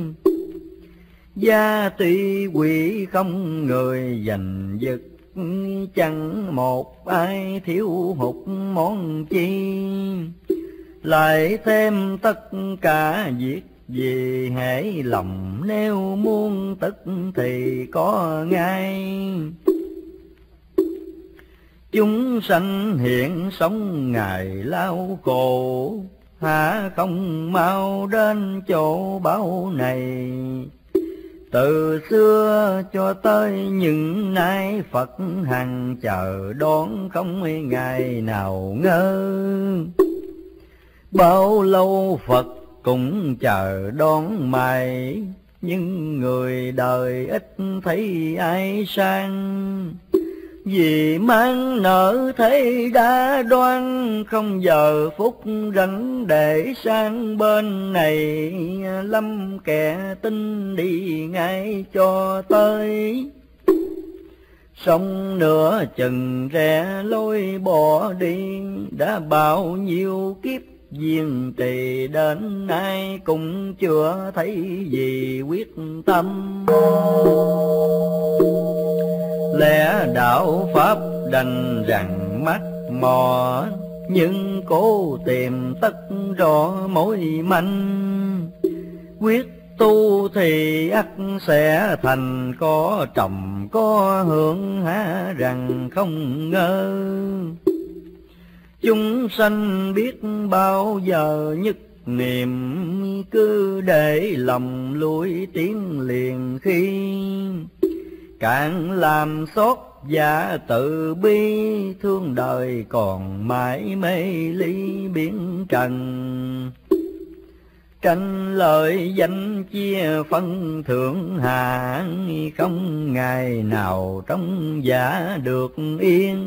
Gia tuy quỷ không người giành giật, chẳng một ai thiếu hụt món chi. Lại thêm tất cả việc gì hễ lòng nếu muốn tức thì có ngay. Chúng sanh hiện sống ngày lao khổ, há không mau đến chỗ báu này. Từ xưa cho tới những nay, Phật hằng chờ đón không ngày nào ngơ. Bao lâu Phật cũng chờ đón mày, nhưng người đời ít thấy ai sang. Vì mang nợ thế đã đoan, không giờ phút rảnh để sang bên này. Lâm kẻ tin đi ngay cho tới, xong nửa chừng rẽ lối bỏ đi. Đã bao nhiêu kiếp duyên trì đến nay, cũng chưa thấy gì quyết tâm. Lẽ đạo pháp đành rằng mắt mò, nhưng cố tìm tất rõ mối manh. Quyết tu thì ắt sẽ thành, có trầm có hưởng há rằng không ngơ. Chúng sanh biết bao giờ nhất niệm, cứ để lòng lối tiếng liền khi. Càng làm xót giả tự bi, thương đời còn mãi mê ly biến trần. Tranh lợi danh chia phân thượng hạ, không ngày nào trong giả được yên.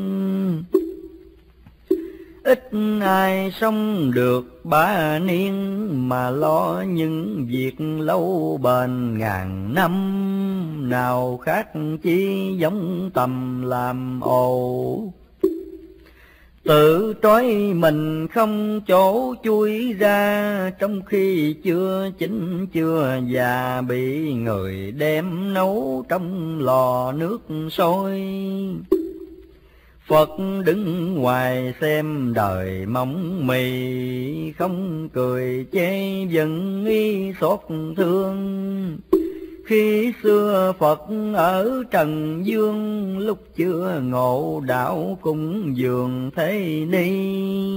Ít ai sống được ba niên, mà lo những việc lâu bền ngàn năm. Nào khác chi giống tầm làm ồ, tự trói mình không chỗ chui ra. Trong khi chưa chín chưa già, bị người đem nấu trong lò nước sôi. Phật đứng ngoài xem đời mong mì, không cười chê vẫn y xót thương. Khi xưa Phật ở trần dương, lúc chưa ngộ đạo cũng dường thế ni.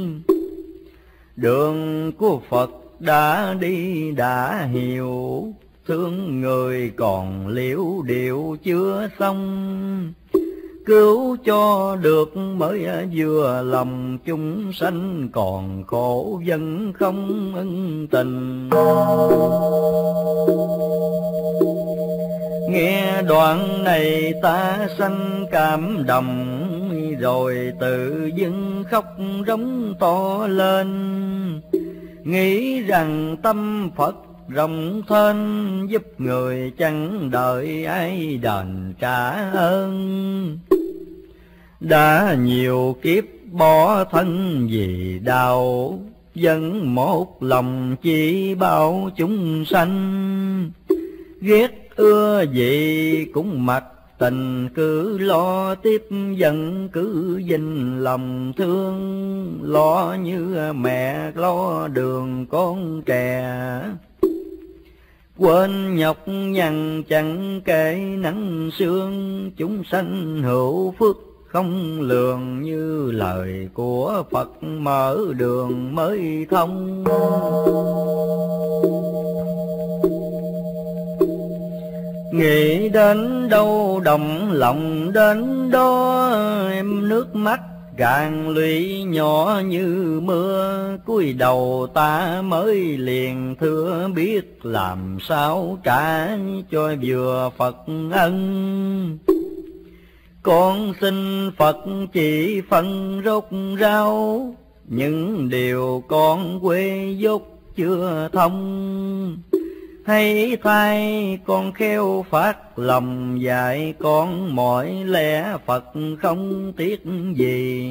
Đường của Phật đã đi đã hiểu, thương người còn liễu điệu chưa xong. Cứu cho được mới vừa lòng, chúng sanh còn khổ vẫn không ân tình. Nghe đoạn này ta sanh cảm động, rồi tự dưng khóc rống to lên. Nghĩ rằng tâm Phật rộng thênh, giúp người chẳng đợi ai đền trả ơn. Đã nhiều kiếp bỏ thân vì đạo, vẫn một lòng chỉ bao chúng sanh. Ghét ưa gì cũng mặc tình, cứ lo tiếp dẫn cứ dình lòng thương. Lo như mẹ lo đường con trẻ, quên nhọc nhằn chẳng kể nắng sương. Chúng sanh hữu phước không lường, như lời của Phật mở đường mới thông. Nghĩ đến đâu động lòng đến đó, em nước mắt càng lụy nhỏ như mưa. Cúi đầu ta mới liền thưa, biết làm sao trả cho vừa Phật ân. Con xin Phật chỉ phân rốt ráo, những điều con quê dốt chưa thông. Hay thay con khéo phát lòng dạy con mọi lẽ Phật không tiếc gì.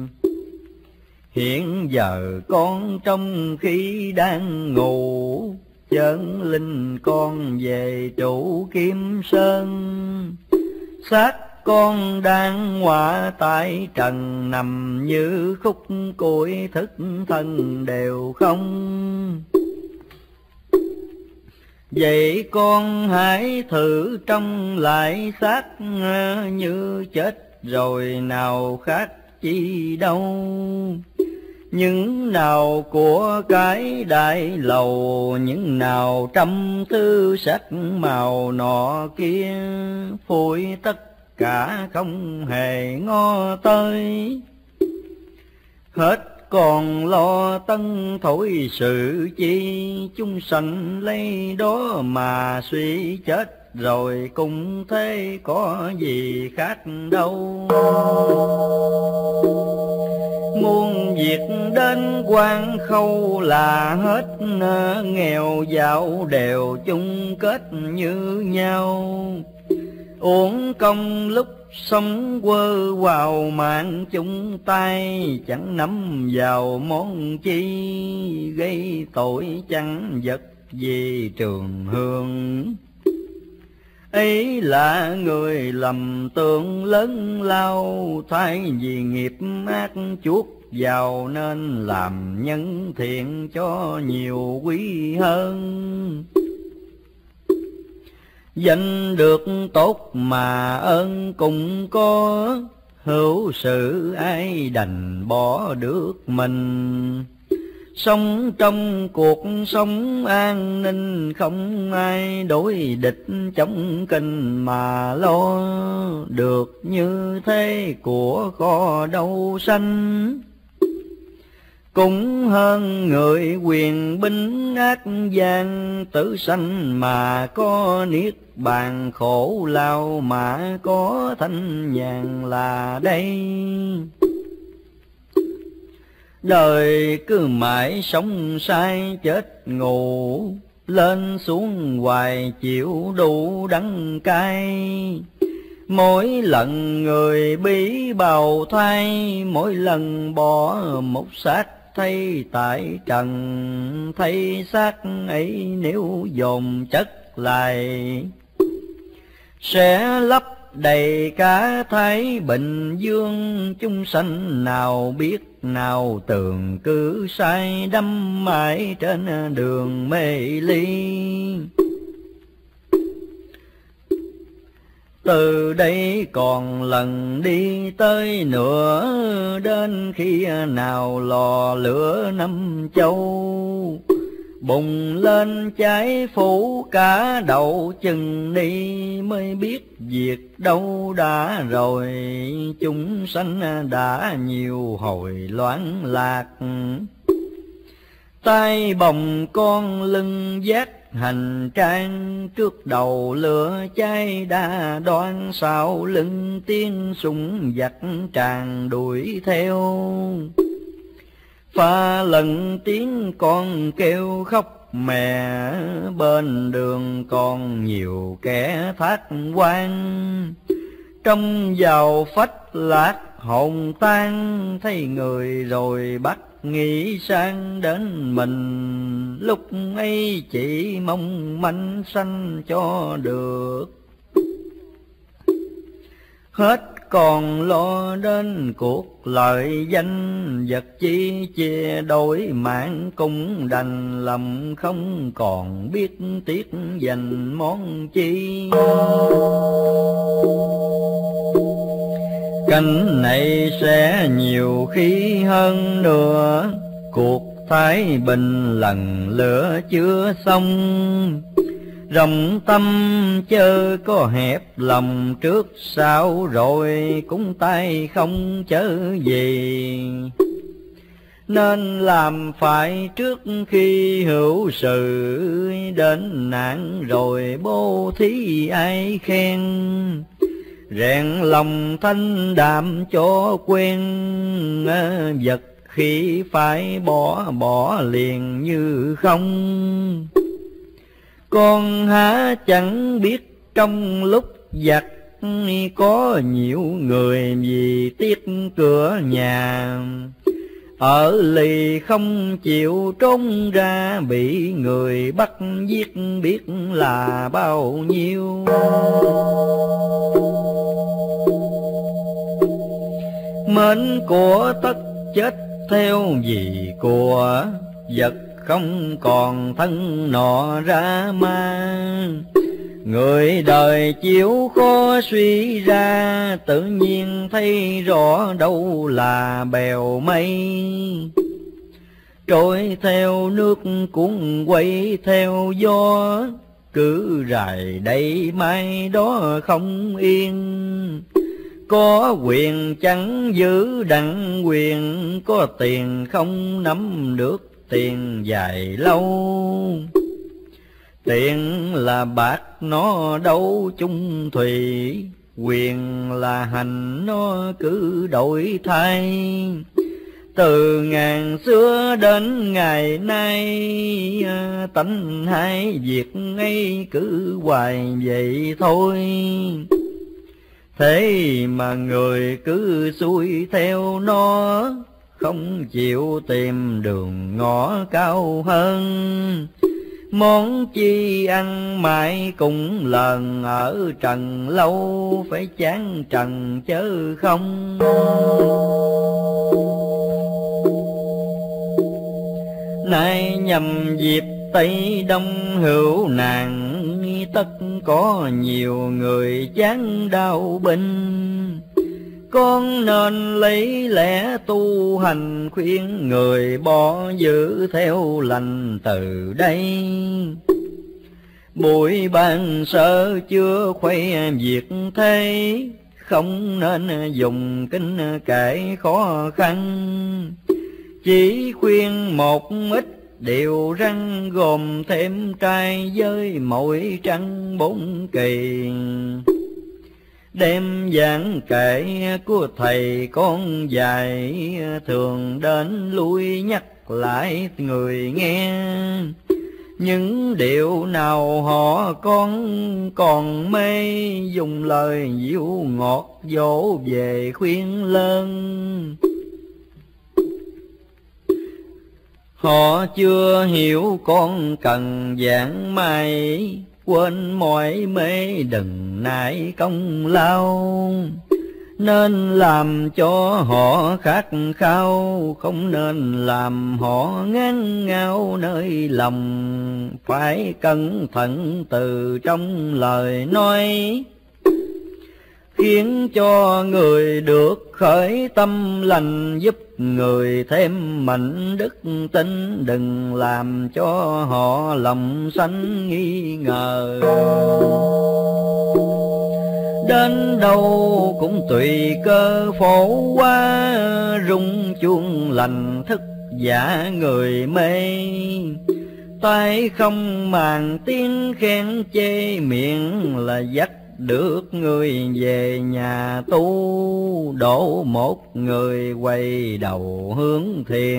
Hiện giờ con trong khi đang ngủ, chân linh con về trụ Kim Sơn. Xác con đang họa tại trần, nằm như khúc củi, thức thân đều không. Vậy con hãy thử trông lại xác, như chết rồi nào khác chi đâu. Những nào của cái đại lầu, những nào trăm thứ sắc màu nọ kia, phủi tất cả không hề ngó tới. Hết còn lo tân thổi sự chi, chúng sanh lấy đó mà suy chết rồi cũng thế có gì khác đâu. Muôn việc đến quan khâu là hết, nghèo giàu đều chung kết như nhau. Uổng công lúc sống quơ vào mạng chung tay, chẳng nắm vào món chi, gây tội chẳng vật gì trường hương. Ấy là người lầm tưởng lớn lao, thay vì nghiệp ác chuốc vào nên làm nhân thiện cho nhiều quý hơn. Danh được tốt mà ơn cũng có, hữu sự ai đành bỏ được mình. Sống trong cuộc sống an ninh, không ai đối địch chống kinh mà lo. Được như thế của kho đâu sanh, cũng hơn người quyền binh ác gian. Tử sanh mà có niết bàn, khổ lao mà có thanh nhàn là đây. Đời cứ mãi sống sai chết ngủ, lên xuống hoài chịu đủ đắng cay. Mỗi lần người bí bào thai, mỗi lần bỏ một xác thấy tại trần. Thấy xác ấy nếu dồn chất lại, sẽ lấp đầy cả Thái Bình Dương. Chúng sanh nào biết nào tường, cứ sai đắm mãi trên đường mê ly. Từ đây còn lần đi tới nữa, đến khi nào lò lửa năm châu. Bùng lên cháy phủ cả đầu chừng đi, mới biết việc đâu đã rồi. Chúng sanh đã nhiều hồi loạn lạc, tay bồng con lưng vác hành trang. Trước đầu lửa cháy đa đoan, sau lưng tiếng súng giặc tràn đuổi theo. Pha lần tiếng con kêu khóc mẹ, bên đường còn nhiều kẻ thác quan. Trong vào phách lạc hồn tan, thấy người rồi bắt nghĩ sang đến mình. Lúc ấy chỉ mong manh sanh cho được, hết còn lo đến cuộc lợi danh. Vật chi chia đổi mạng cũng đành, lầm không còn biết tiếc dành món chi. Cảnh này sẽ nhiều khi hơn nữa, cuộc thái bình lần lửa chưa xong. Rộng tâm chớ có hẹp lòng, trước sau rồi cũng tay không chớ gì. Nên làm phải trước khi hữu sự, đến nạn rồi bố thí ai khen. Rèn lòng thanh đạm cho quen, vật khi phải bỏ bỏ liền như không. Con há chẳng biết trong lúc giặc, có nhiều người vì tiếc cửa nhà. Ở lì không chịu trốn ra, bị người bắt giết biết là bao nhiêu. Mến của tất chết theo vì của, vật không còn thân nọ ra ma. Người đời chịu khó suy ra, tự nhiên thấy rõ đâu là bèo mây. Trôi theo nước cuốn quay theo gió, cứ rài đây mai đó không yên. Có quyền chẳng giữ đặng quyền, có tiền không nắm được tiền dài lâu. Tiền là bạc nó đâu chung thủy, quyền là hành nó cứ đổi thay. Từ ngàn xưa đến ngày nay, tánh hai việc ấy cứ hoài vậy thôi. Thế mà người cứ xuôi theo nó, không chịu tìm đường ngõ cao hơn. Món chi ăn mãi cũng lần, ở trần lâu phải chán trần chớ không. Nay nhằm dịp Tây Đông hữu nạn, tất có nhiều người chán đau bệnh. Con nên lấy lẽ tu hành, khuyên người bỏ giữ theo lành từ đây. Bụi ban sơ chưa khuây việc thế, không nên dùng kinh kể khó khăn. Chỉ khuyên một ít điều răn, gồm thêm trai với mỗi trăng bốn kỳ. Đêm giảng kể của thầy con dạy, thường đến lui nhắc lại người nghe. Những điều nào họ con còn mê, dùng lời dịu ngọt dỗ về khuyên lớn. Họ chưa hiểu con cần giảng mai, quên mọi mê đừng nại công lao. Nên làm cho họ khát khao, không nên làm họ ngán ngao nơi lòng. Phải cẩn thận từ trong lời nói, khiến cho người được khởi tâm lành, giúp người thêm mạnh đức tin. Đừng làm cho họ lòng sanh nghi ngờ. Đến đâu cũng tùy cơ phổ qua, rung chuông lành thức giả người mê. Tai không màng tiếng khen chê, miệng là dắt được người về nhà tu. Đổ một người quay đầu hướng thiền,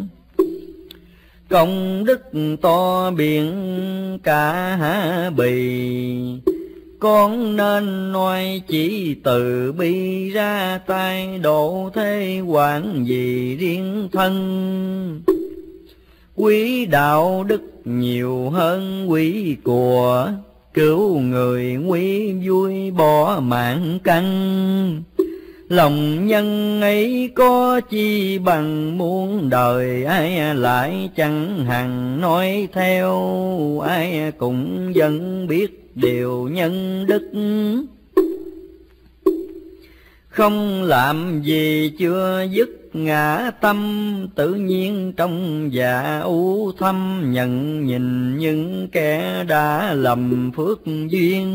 công đức to biển cả há bì. Con nên nói chỉ từ bi ra tay, độ thế quản gì riêng thân. Quý đạo đức nhiều hơn quý của, cứu người nguy vui bỏ mạng căn. Lòng nhân ấy có chi bằng muôn đời, ai lại chẳng hằng nói theo. Ai cũng vẫn biết điều nhân đức, Không làm gì chưa dứt ngã tâm, tự nhiên trong dạ u thâm, nhận nhìn những kẻ đã lầm phước duyên.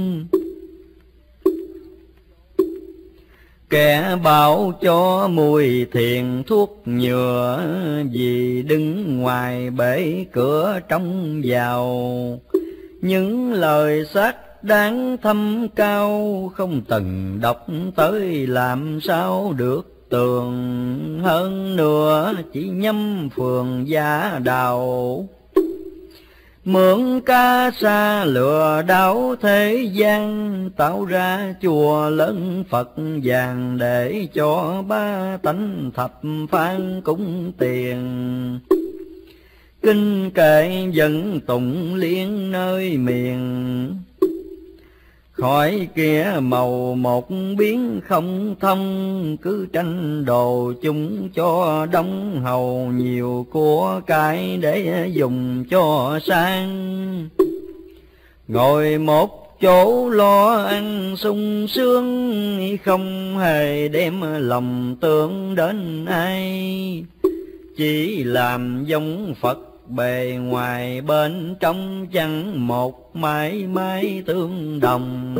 Kẻ bảo cho mùi thiền thuốc nhựa, vì đứng ngoài bể cửa trông vào. Những lời xác đáng thâm cao, không từng đọc tới làm sao được tường. Hơn nữa chỉ nhâm phường giá đào, mượn ca sa lừa đảo thế gian. Tạo ra chùa lớn Phật vàng, để cho ba tánh thập phan cúng tiền. Kinh kệ dẫn tụng liên nơi miền, khỏi kia màu một biến không thông. Cứ tranh đồ chúng cho đông hầu, nhiều của cải để dùng cho sang. Ngồi một chỗ lo ăn sung sướng, không hề đem lòng tưởng đến ai. Chỉ làm giống Phật bề ngoài, bên trong chẳng một mãi mãi tương đồng.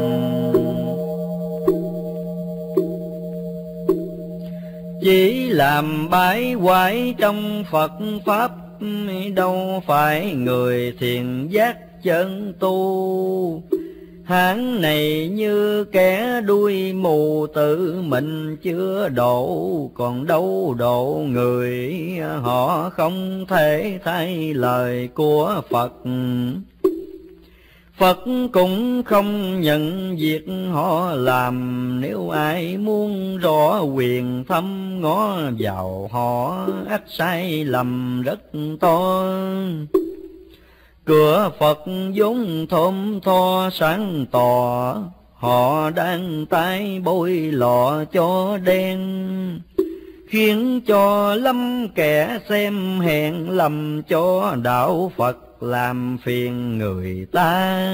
Chỉ làm bái quái trong Phật Pháp, đâu phải người thiền giác chân tu. Hán này như kẻ đuôi mù, tự mình chưa độ, còn đâu độ người. Họ không thể thay lời của Phật, Phật cũng không nhận việc họ làm. Nếu ai muốn rõ quyền thâm, ngó vào họ ắt sai lầm rất to. Cửa Phật vốn thơm tho sáng tỏ, họ đang tay bôi lọ cho đen. Khiến cho lắm kẻ xem hẹn lầm, cho đạo Phật làm phiền người ta.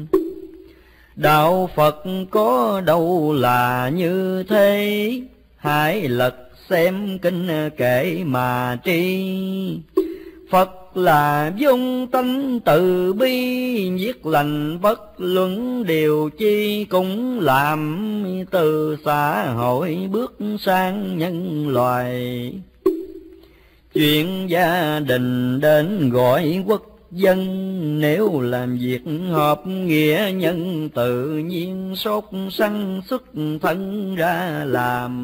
Đạo Phật có đâu là như thế, hãy lật xem kinh kệ mà tri. Phật là vốn tánh từ bi, viết lành bất luận điều chi. Cũng làm từ xã hội bước sang nhân loài. Chuyện gia đình đến gọi quốc dân, nếu làm việc hợp nghĩa nhân, tự nhiên sốt sắng xuất thân ra làm.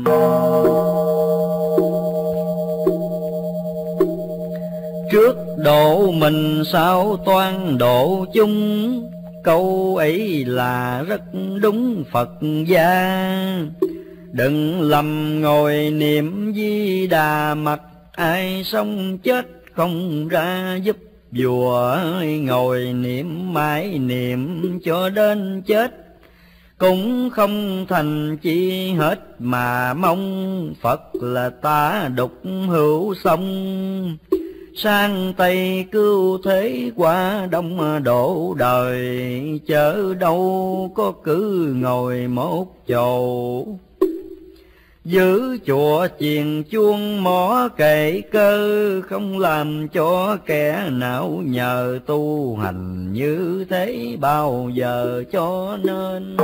Trước độ mình sao toan độ chung, câu ấy là rất đúng Phật gia. Đừng lầm ngồi niệm Di Đà, mặc ai sống chết không ra giúp vua. Ngồi niệm mãi niệm cho đến chết, cũng không thành chi hết. Mà mong Phật là ta đục hữu sông, sang Tây cứu thế qua Đông độ đời. Chớ đâu có cứ ngồi một chỗ, giữ chùa chiền chuông mỏ kệ cơ. Không làm cho kẻ nào nhờ tu hành, như thế bao giờ cho nên.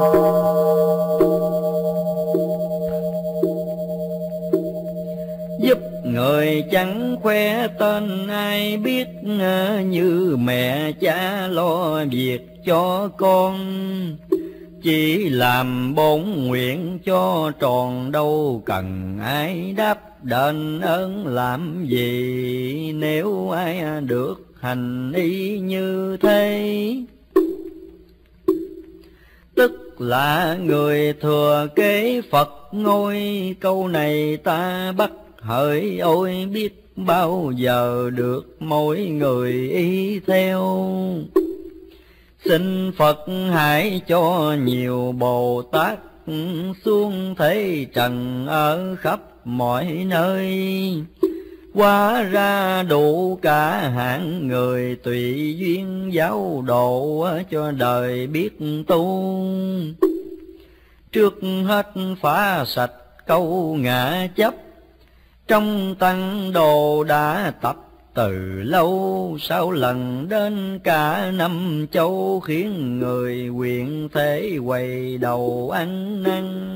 Giúp người chẳng khoe tên ai biết, như mẹ cha lo việc cho con. Chỉ làm bổn nguyện cho tròn, đâu cần ai đáp đền ơn làm gì. Nếu ai được hành y như thế, tức là người thừa kế Phật ngôi. Câu này ta bắt hỡi ôi, biết bao giờ được mỗi người y theo. Xin Phật hãy cho nhiều Bồ Tát xuống thế trần ở khắp mọi nơi. Hóa ra đủ cả hạng người, tùy duyên giáo độ cho đời biết tu. trước hết phá sạch câu ngã chấp, trong tăng đồ đã tập từ lâu, sáu lần đến cả năm châu, khiến người quyện thế quay đầu ăn năn.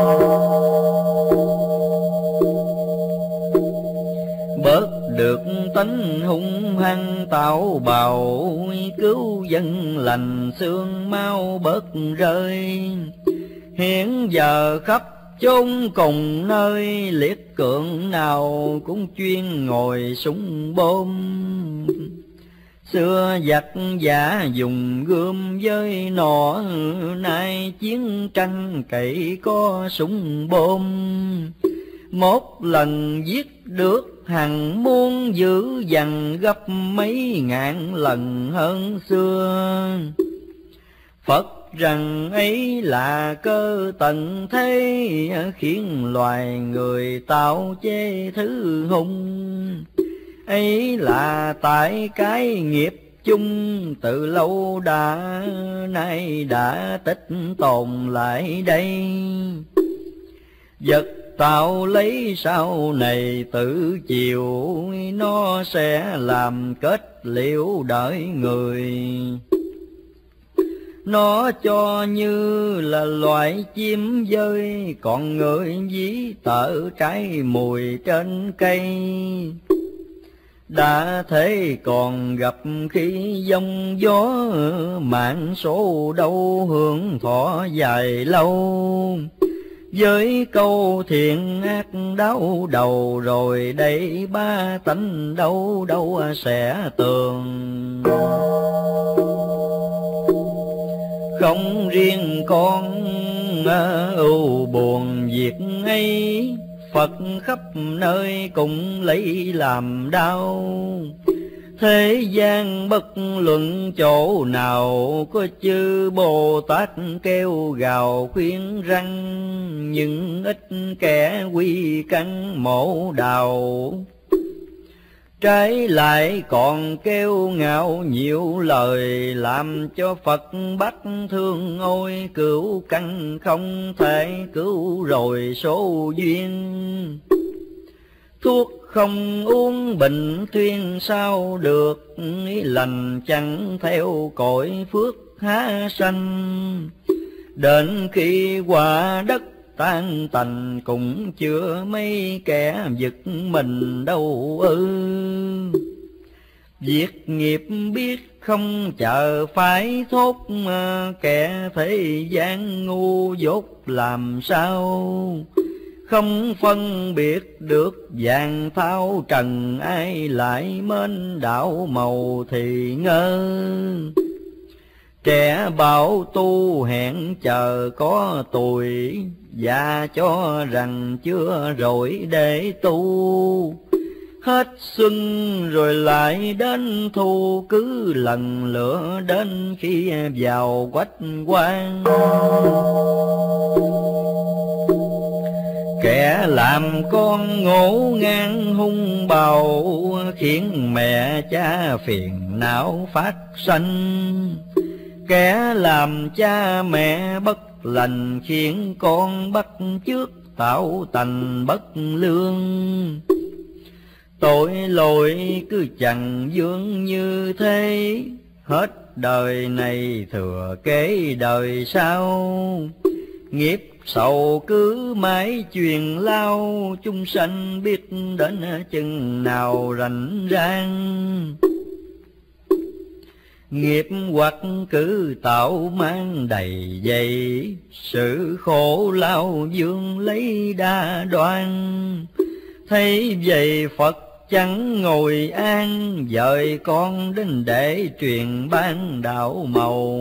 Bớt được tánh hung hăng tạo bạo, cứu dân lành xương mau bớt rơi. Hiện giờ khắp chốn cùng nơi, liệt cường nào cũng chuyên ngồi súng bom. Xưa giặc giả dùng gươm với nỏ, nay chiến tranh cậy có súng bom. Một lần giết được hàng muôn, dữ dằn gấp mấy ngàn lần hơn xưa. Phật rằng ấy là cơ tận thế, khiến loài người tạo chế thứ hung. Ấy là tại cái nghiệp chung, từ lâu đã nay đã tích tồn lại đây. Vật tạo lấy sau này tự chịu, nó sẽ làm kết liễu đợi người. Nó cho như là loại chim dơi, còn người dí tợ trái mùi trên cây. Đã thế còn gặp khi giông gió, mạng số đâu hưởng thọ dài lâu. Với câu thiện ác đau đầu, rồi đây ba tánh đâu đâu sẽ tường. Không riêng con ưu buồn việc ấy, Phật khắp nơi cũng lấy làm đau. Thế gian bất luận chỗ nào, có chư Bồ Tát kêu gào khuyên răng, nhưng ít kẻ quy căn mổ đào. Trái lại còn kêu ngạo nhiều lời, làm cho Phật bách thương ôi cứu căn không thể cứu rồi số duyên. Thuốc không uống bệnh thuyên sao được, lành chẳng theo cõi phước há sanh. Đến khi quả đất tan tành, cũng chưa mấy kẻ giật mình đâu ư. Việc nghiệp biết không chờ phải thốt, kẻ thế gian ngu dốt làm sao. Không phân biệt được vàng thao trần, ai lại mến đạo màu thì ngơ. Trẻ bảo tu hẹn chờ có tuổi, và cho rằng chưa rồi để tu. Hết xuân rồi lại đến thu, cứ lần lửa đến khi vào quách quan. Kẻ làm con ngổ ngang hung bạo, khiến mẹ cha phiền não phát sanh. Kẻ làm cha mẹ bất lành, khiến con bắt chước tạo thành bất lương. Tội lỗi cứ chẳng vương như thế, hết đời này thừa kế đời sau. Nghiệp sầu cứ mãi truyền lao, chúng sanh biết đến chừng nào rảnh rang. Nghiệp hoặc cứ tạo mang đầy dày, sự khổ lao dương lấy đa đoan. Thấy vậy Phật chẳng ngồi an, dời con đến để truyền ban đạo màu.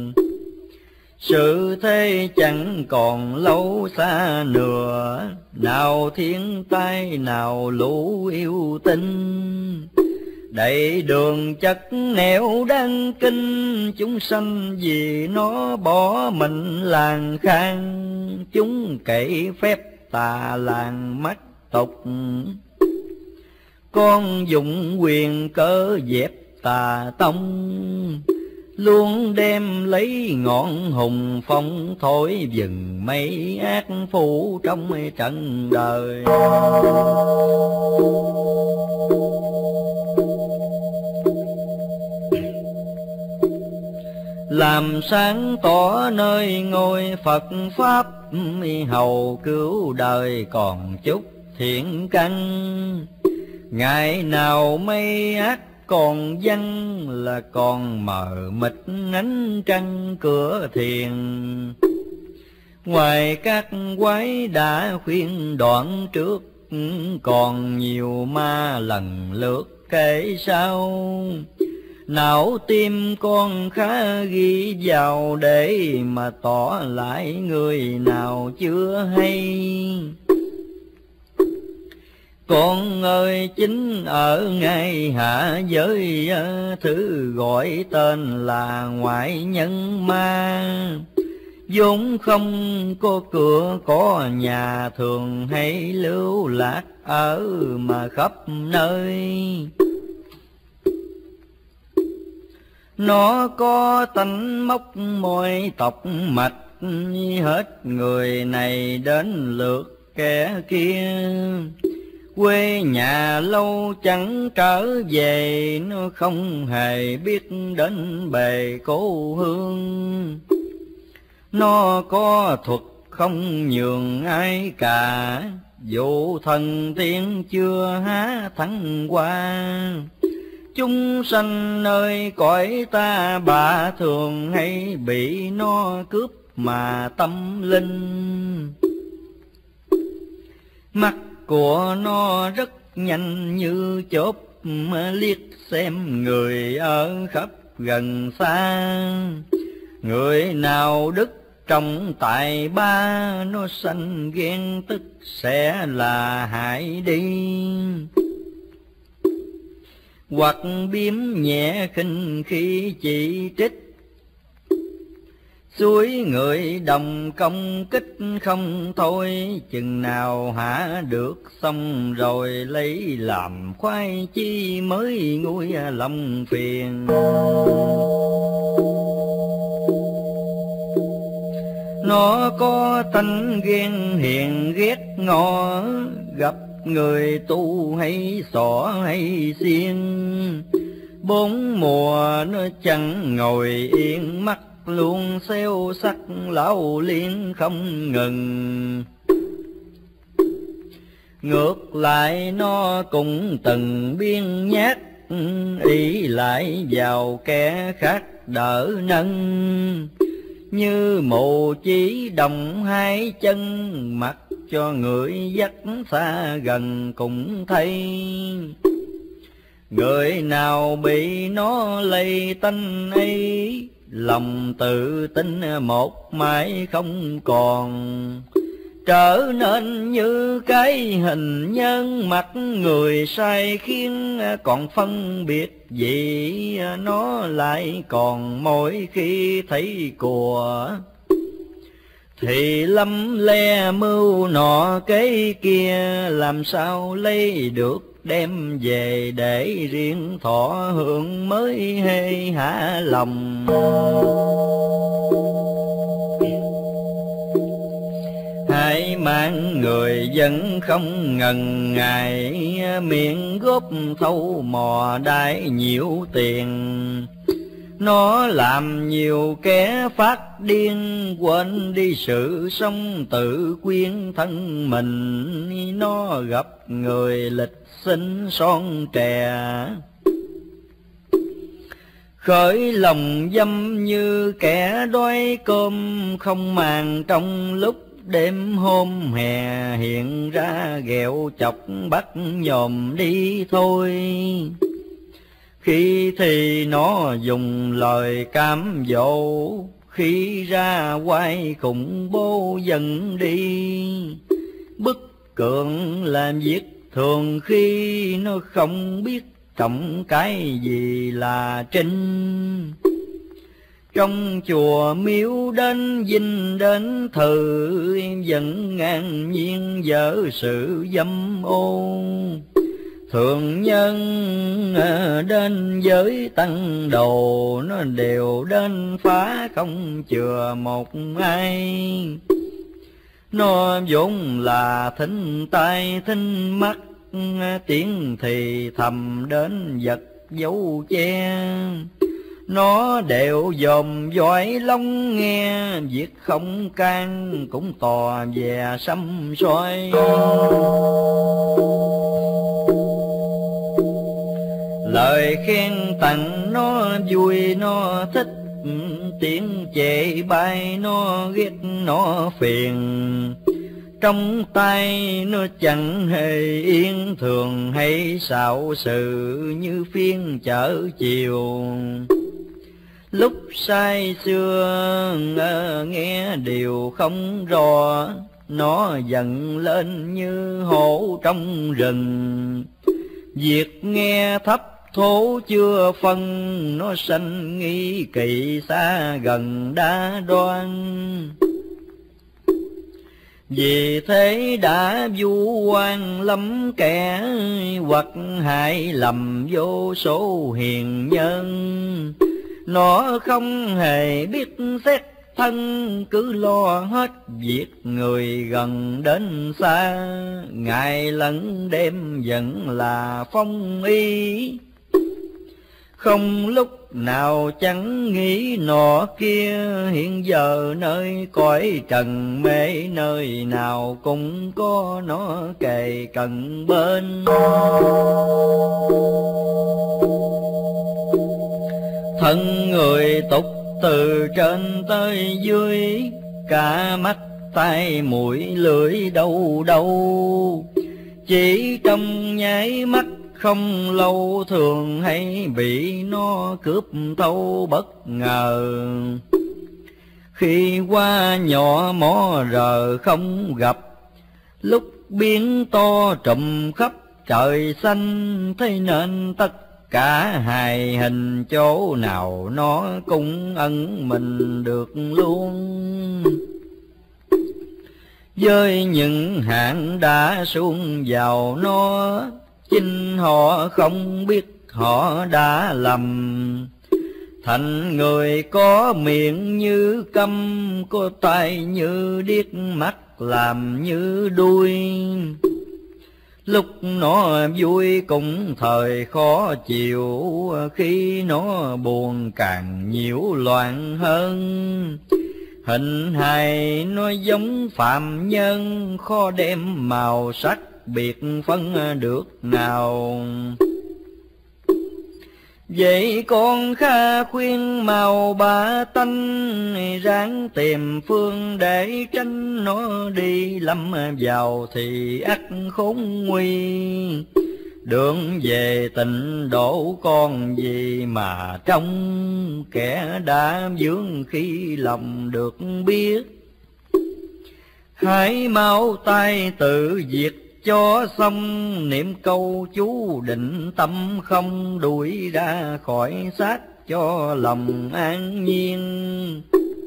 Sự thế chẳng còn lâu xa nữa, nào thiên tai nào lũ yêu tinh. Đầy đường chất nẻo đang kinh, chúng sanh vì nó bỏ mình làng khang. Chúng cậy phép tà làng mắt tục, con dùng quyền cớ dẹp tà tông. luôn đem lấy ngọn hùng phong thổi dừng mấy ác phụ trong trận đời. Làm sáng tỏ nơi ngôi Phật Pháp, hầu cứu đời còn chút thiện căn. Ngày nào mây ác còn văng, là còn mờ mịt ánh trăng cửa thiền. Ngoài các quái đã khuyên đoạn trước, còn nhiều ma lần lượt kể sau. Não tim con khá ghi vào, để mà tỏ lại người nào chưa hay. Con ơi chính ở ngay hạ giới, thứ gọi tên là ngoại nhân ma. vốn không có cửa có nhà, thường hay lưu lạc ở mà khắp nơi. Nó có tánh móc môi tộc mạch, hết người này đến lượt kẻ kia. Quê nhà lâu chẳng trở về, nó không hề biết đến bề cố hương. Nó có thuật không nhường ai cả, dù thần tiên chưa há thắng qua. Chúng sanh nơi cõi ta bà, thường hay bị nó cướp mà tâm linh. Mắt của nó rất nhanh như chớp, liếc xem người ở khắp gần xa. Người nào đức trong tài ba, nó sanh ghen tức sẽ là hại đi. Hoặc biếm nhẹ khinh khi chỉ trích, suối người đồng công kích không thôi. Chừng nào hả được xong rồi, lấy làm khoái chi mới nguôi lòng phiền. Nó có tánh ghen hiền ghét ngó, gặp người tu hay xỏ hay xiên. Bốn mùa nó chẳng ngồi yên, mắt luôn xeo sắc lão liên không ngừng. Ngược lại nó cũng từng biên nhát, ý lại vào kẻ khác đỡ nâng. Như mù chỉ đồng hai chân, mặc cho người dắt xa gần cũng thấy. Người nào bị nó lây tanh ấy, lòng tự tin một mãi không còn. Trở nên như cái hình nhân mặt người sai khiến, còn phân biệt gì nó lại còn mỗi khi thấy của. Thì lâm le mưu nọ cái kia, làm sao lấy được đem về để riêng thọ hưởng mới hê hả lòng. Hai mang người vẫn không ngần ngại, miệng góp thâu mò đái nhiều tiền. Nó làm nhiều kẻ phát điên, quên đi sự sống tự quyến thân mình. Nó gặp người lịch sinh son trẻ, khởi lòng dâm như kẻ đói cơm không màng. Trong lúc đêm hôm hè hiện ra ghẹo chọc bắt nhòm đi thôi. Khi thì nó dùng lời cám dỗ, khi ra quay khủng bố dần đi. Bức cường làm việc thường khi nó không biết trọng cái gì là trinh. Trong chùa miếu đến dinh đến thử, em vẫn ngang nhiên dở sự dâm ô. Thượng nhân đến giới tăng đồ, nó đều đến phá không chừa một ai. Nó vốn là thính tai thính mắt, tiếng thì thầm đến vật dấu che. Nó đều dòm dõi lắng nghe, việc không can cũng tò về xăm soi. Lời khen tặng nó vui nó thích, tiếng chê bai nó ghét nó phiền. Trong tay nó chẳng hề yên, thường hay xạo sự như phiên chợ chiều. Lúc say xưa nghe điều không rõ, nó dần lên như hổ trong rừng. Việc nghe thấp thố chưa phân, nó sanh nghi kỵ xa gần đã đoan. Vì thế đã vu oan lắm kẻ, hoặc hại lầm vô số hiền nhân. Nó không hề biết xét thân, cứ lo hết việc người gần đến xa. Ngày lẫn đêm vẫn là phong y, không lúc nào chẳng nghĩ nọ kia. Hiện giờ nơi cõi trần mê, nơi nào cũng có nó kề cận bên. Thân người tục từ trên tới dưới, cả mắt tai mũi lưỡi đâu đâu. Chỉ trong nháy mắt không lâu, thường hay bị nó cướp thâu bất ngờ. Khi qua nhỏ mó rờ không gặp, lúc biến to trùm khắp trời xanh. Thế nên tất cả hài hình chỗ nào nó cũng ẩn mình được luôn. Với những hạng đã xuống vào nó, chính họ không biết họ đã lầm. Thành người có miệng như câm, có tai như điếc, mắt làm như đuôi. Lúc nó vui cũng thời khó chịu, khi nó buồn càng nhiễu loạn hơn. Hình hài nó giống phạm nhân, khó đem màu sắc biệt phân được nào. Vậy con kha khuyên màu ba tanh, ráng tìm phương để tránh nó đi. Lâm vào thì ắt khốn nguy, đường về tịnh độ con gì mà trong. Kẻ đã vướng khi lòng được biết, hãy mau tay tự diệt cho xong. Niệm câu chú định tâm không, đuổi ra khỏi xác cho lòng an nhiên.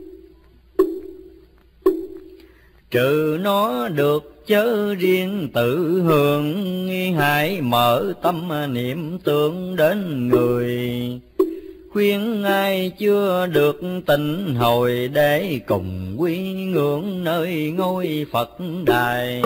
Trừ nó được chớ riêng tự hưởng, hãy mở tâm niệm tưởng đến người. Khuyên ai chưa được tịnh hồi, để cùng quy ngưỡng nơi ngôi Phật đài.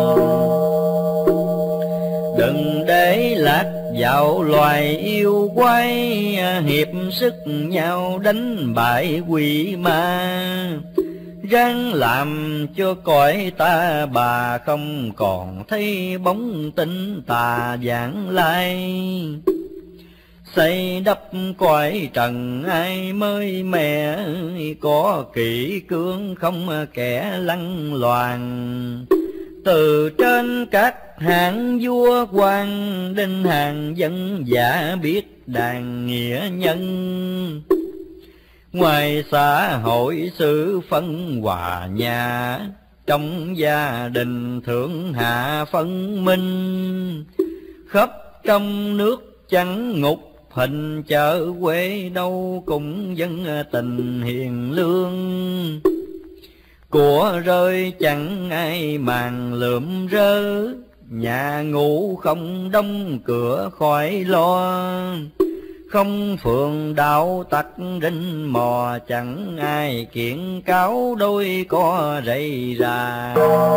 Đừng để lạc vào loài yêu quái, hiệp sức nhau đánh bại quỷ ma. Ráng làm cho cõi ta bà, không còn thấy bóng tinh tà vãng lai. Xây đắp cõi trần ai mới mẹ, có kỷ cương không kẻ lăng loàn. Từ trên các hạng vua quan, đến hàng dân giả biết đàn nghĩa nhân. Ngoài xã hội sự phân hòa nhà, trong gia đình thượng hạ phân minh. Khắp trong nước chẳng ngục hình, chợ quê đâu cũng dân tình hiền lương. Của rơi chẳng ai màng lượm rơ, nhà ngủ không đóng cửa khỏi lo, không phường đạo tặc rình mò, chẳng ai kiện cáo đôi có rầy rà.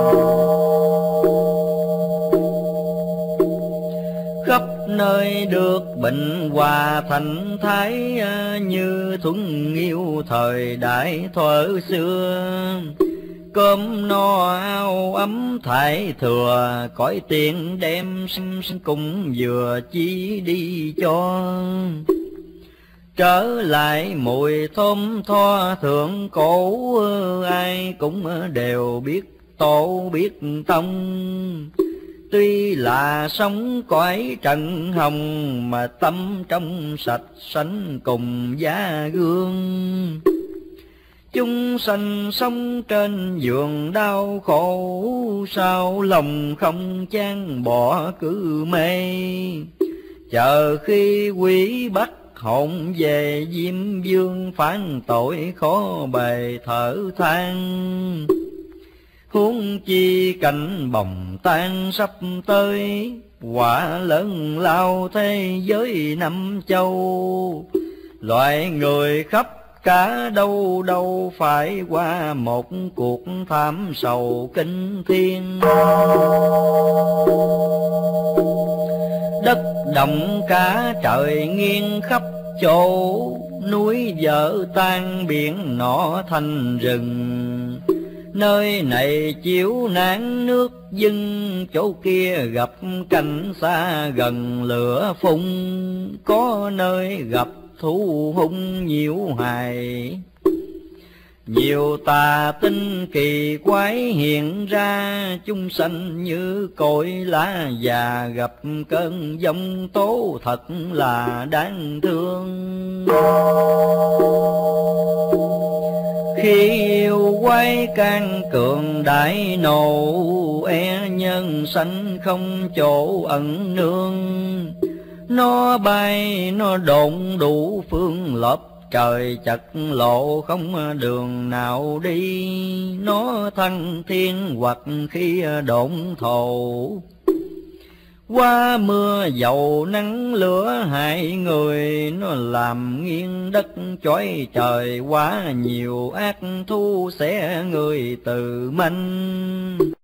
Khắp nơi được bình hòa thành thái, như thuần nghiêu thời đại thuở xưa. Cơm no ao ấm thải thừa, cõi tiền đem sinh cùng vừa chi đi cho. Trở lại mùi thơm tho thượng cổ, ai cũng đều biết tổ biết tông. Tuy là sống cõi trần hồng, mà tâm trong sạch sánh cùng giá gương. Chúng sanh sống trên giường đau khổ, sao lòng không chan bỏ cứ mê. Chờ khi quỷ bắt hồn về, Diêm Vương phán tội khó bề thở than. Huống chi cảnh bồng tan sắp tới, quả lớn lao thế giới năm châu. Loại người khắp cả đâu đâu phải qua một cuộc thảm sầu kinh thiên. Đất động cả trời nghiêng khắp chỗ, núi vỡ tan biển nọ thành rừng. Nơi này chiếu nắng nước dưng, chỗ kia gặp cảnh xa gần lửa phun. Có nơi gặp thú hung nhiễu hài, nhiều tà tinh kỳ quái hiện ra. Chúng sanh như cội lá già, gặp cơn giông tố thật là đáng thương. Khi yêu quái can cường đại nộ, e nhân sanh không chỗ ẩn nương. Nó bay nó độn đủ phương lấp, trời chật lộ không đường nào đi. Nó thăng thiên hoặc khi độn thổ, qua mưa dầu nắng lửa hại người. Nó làm nghiêng đất chói trời, quá nhiều ác thú xẻ người từ manh.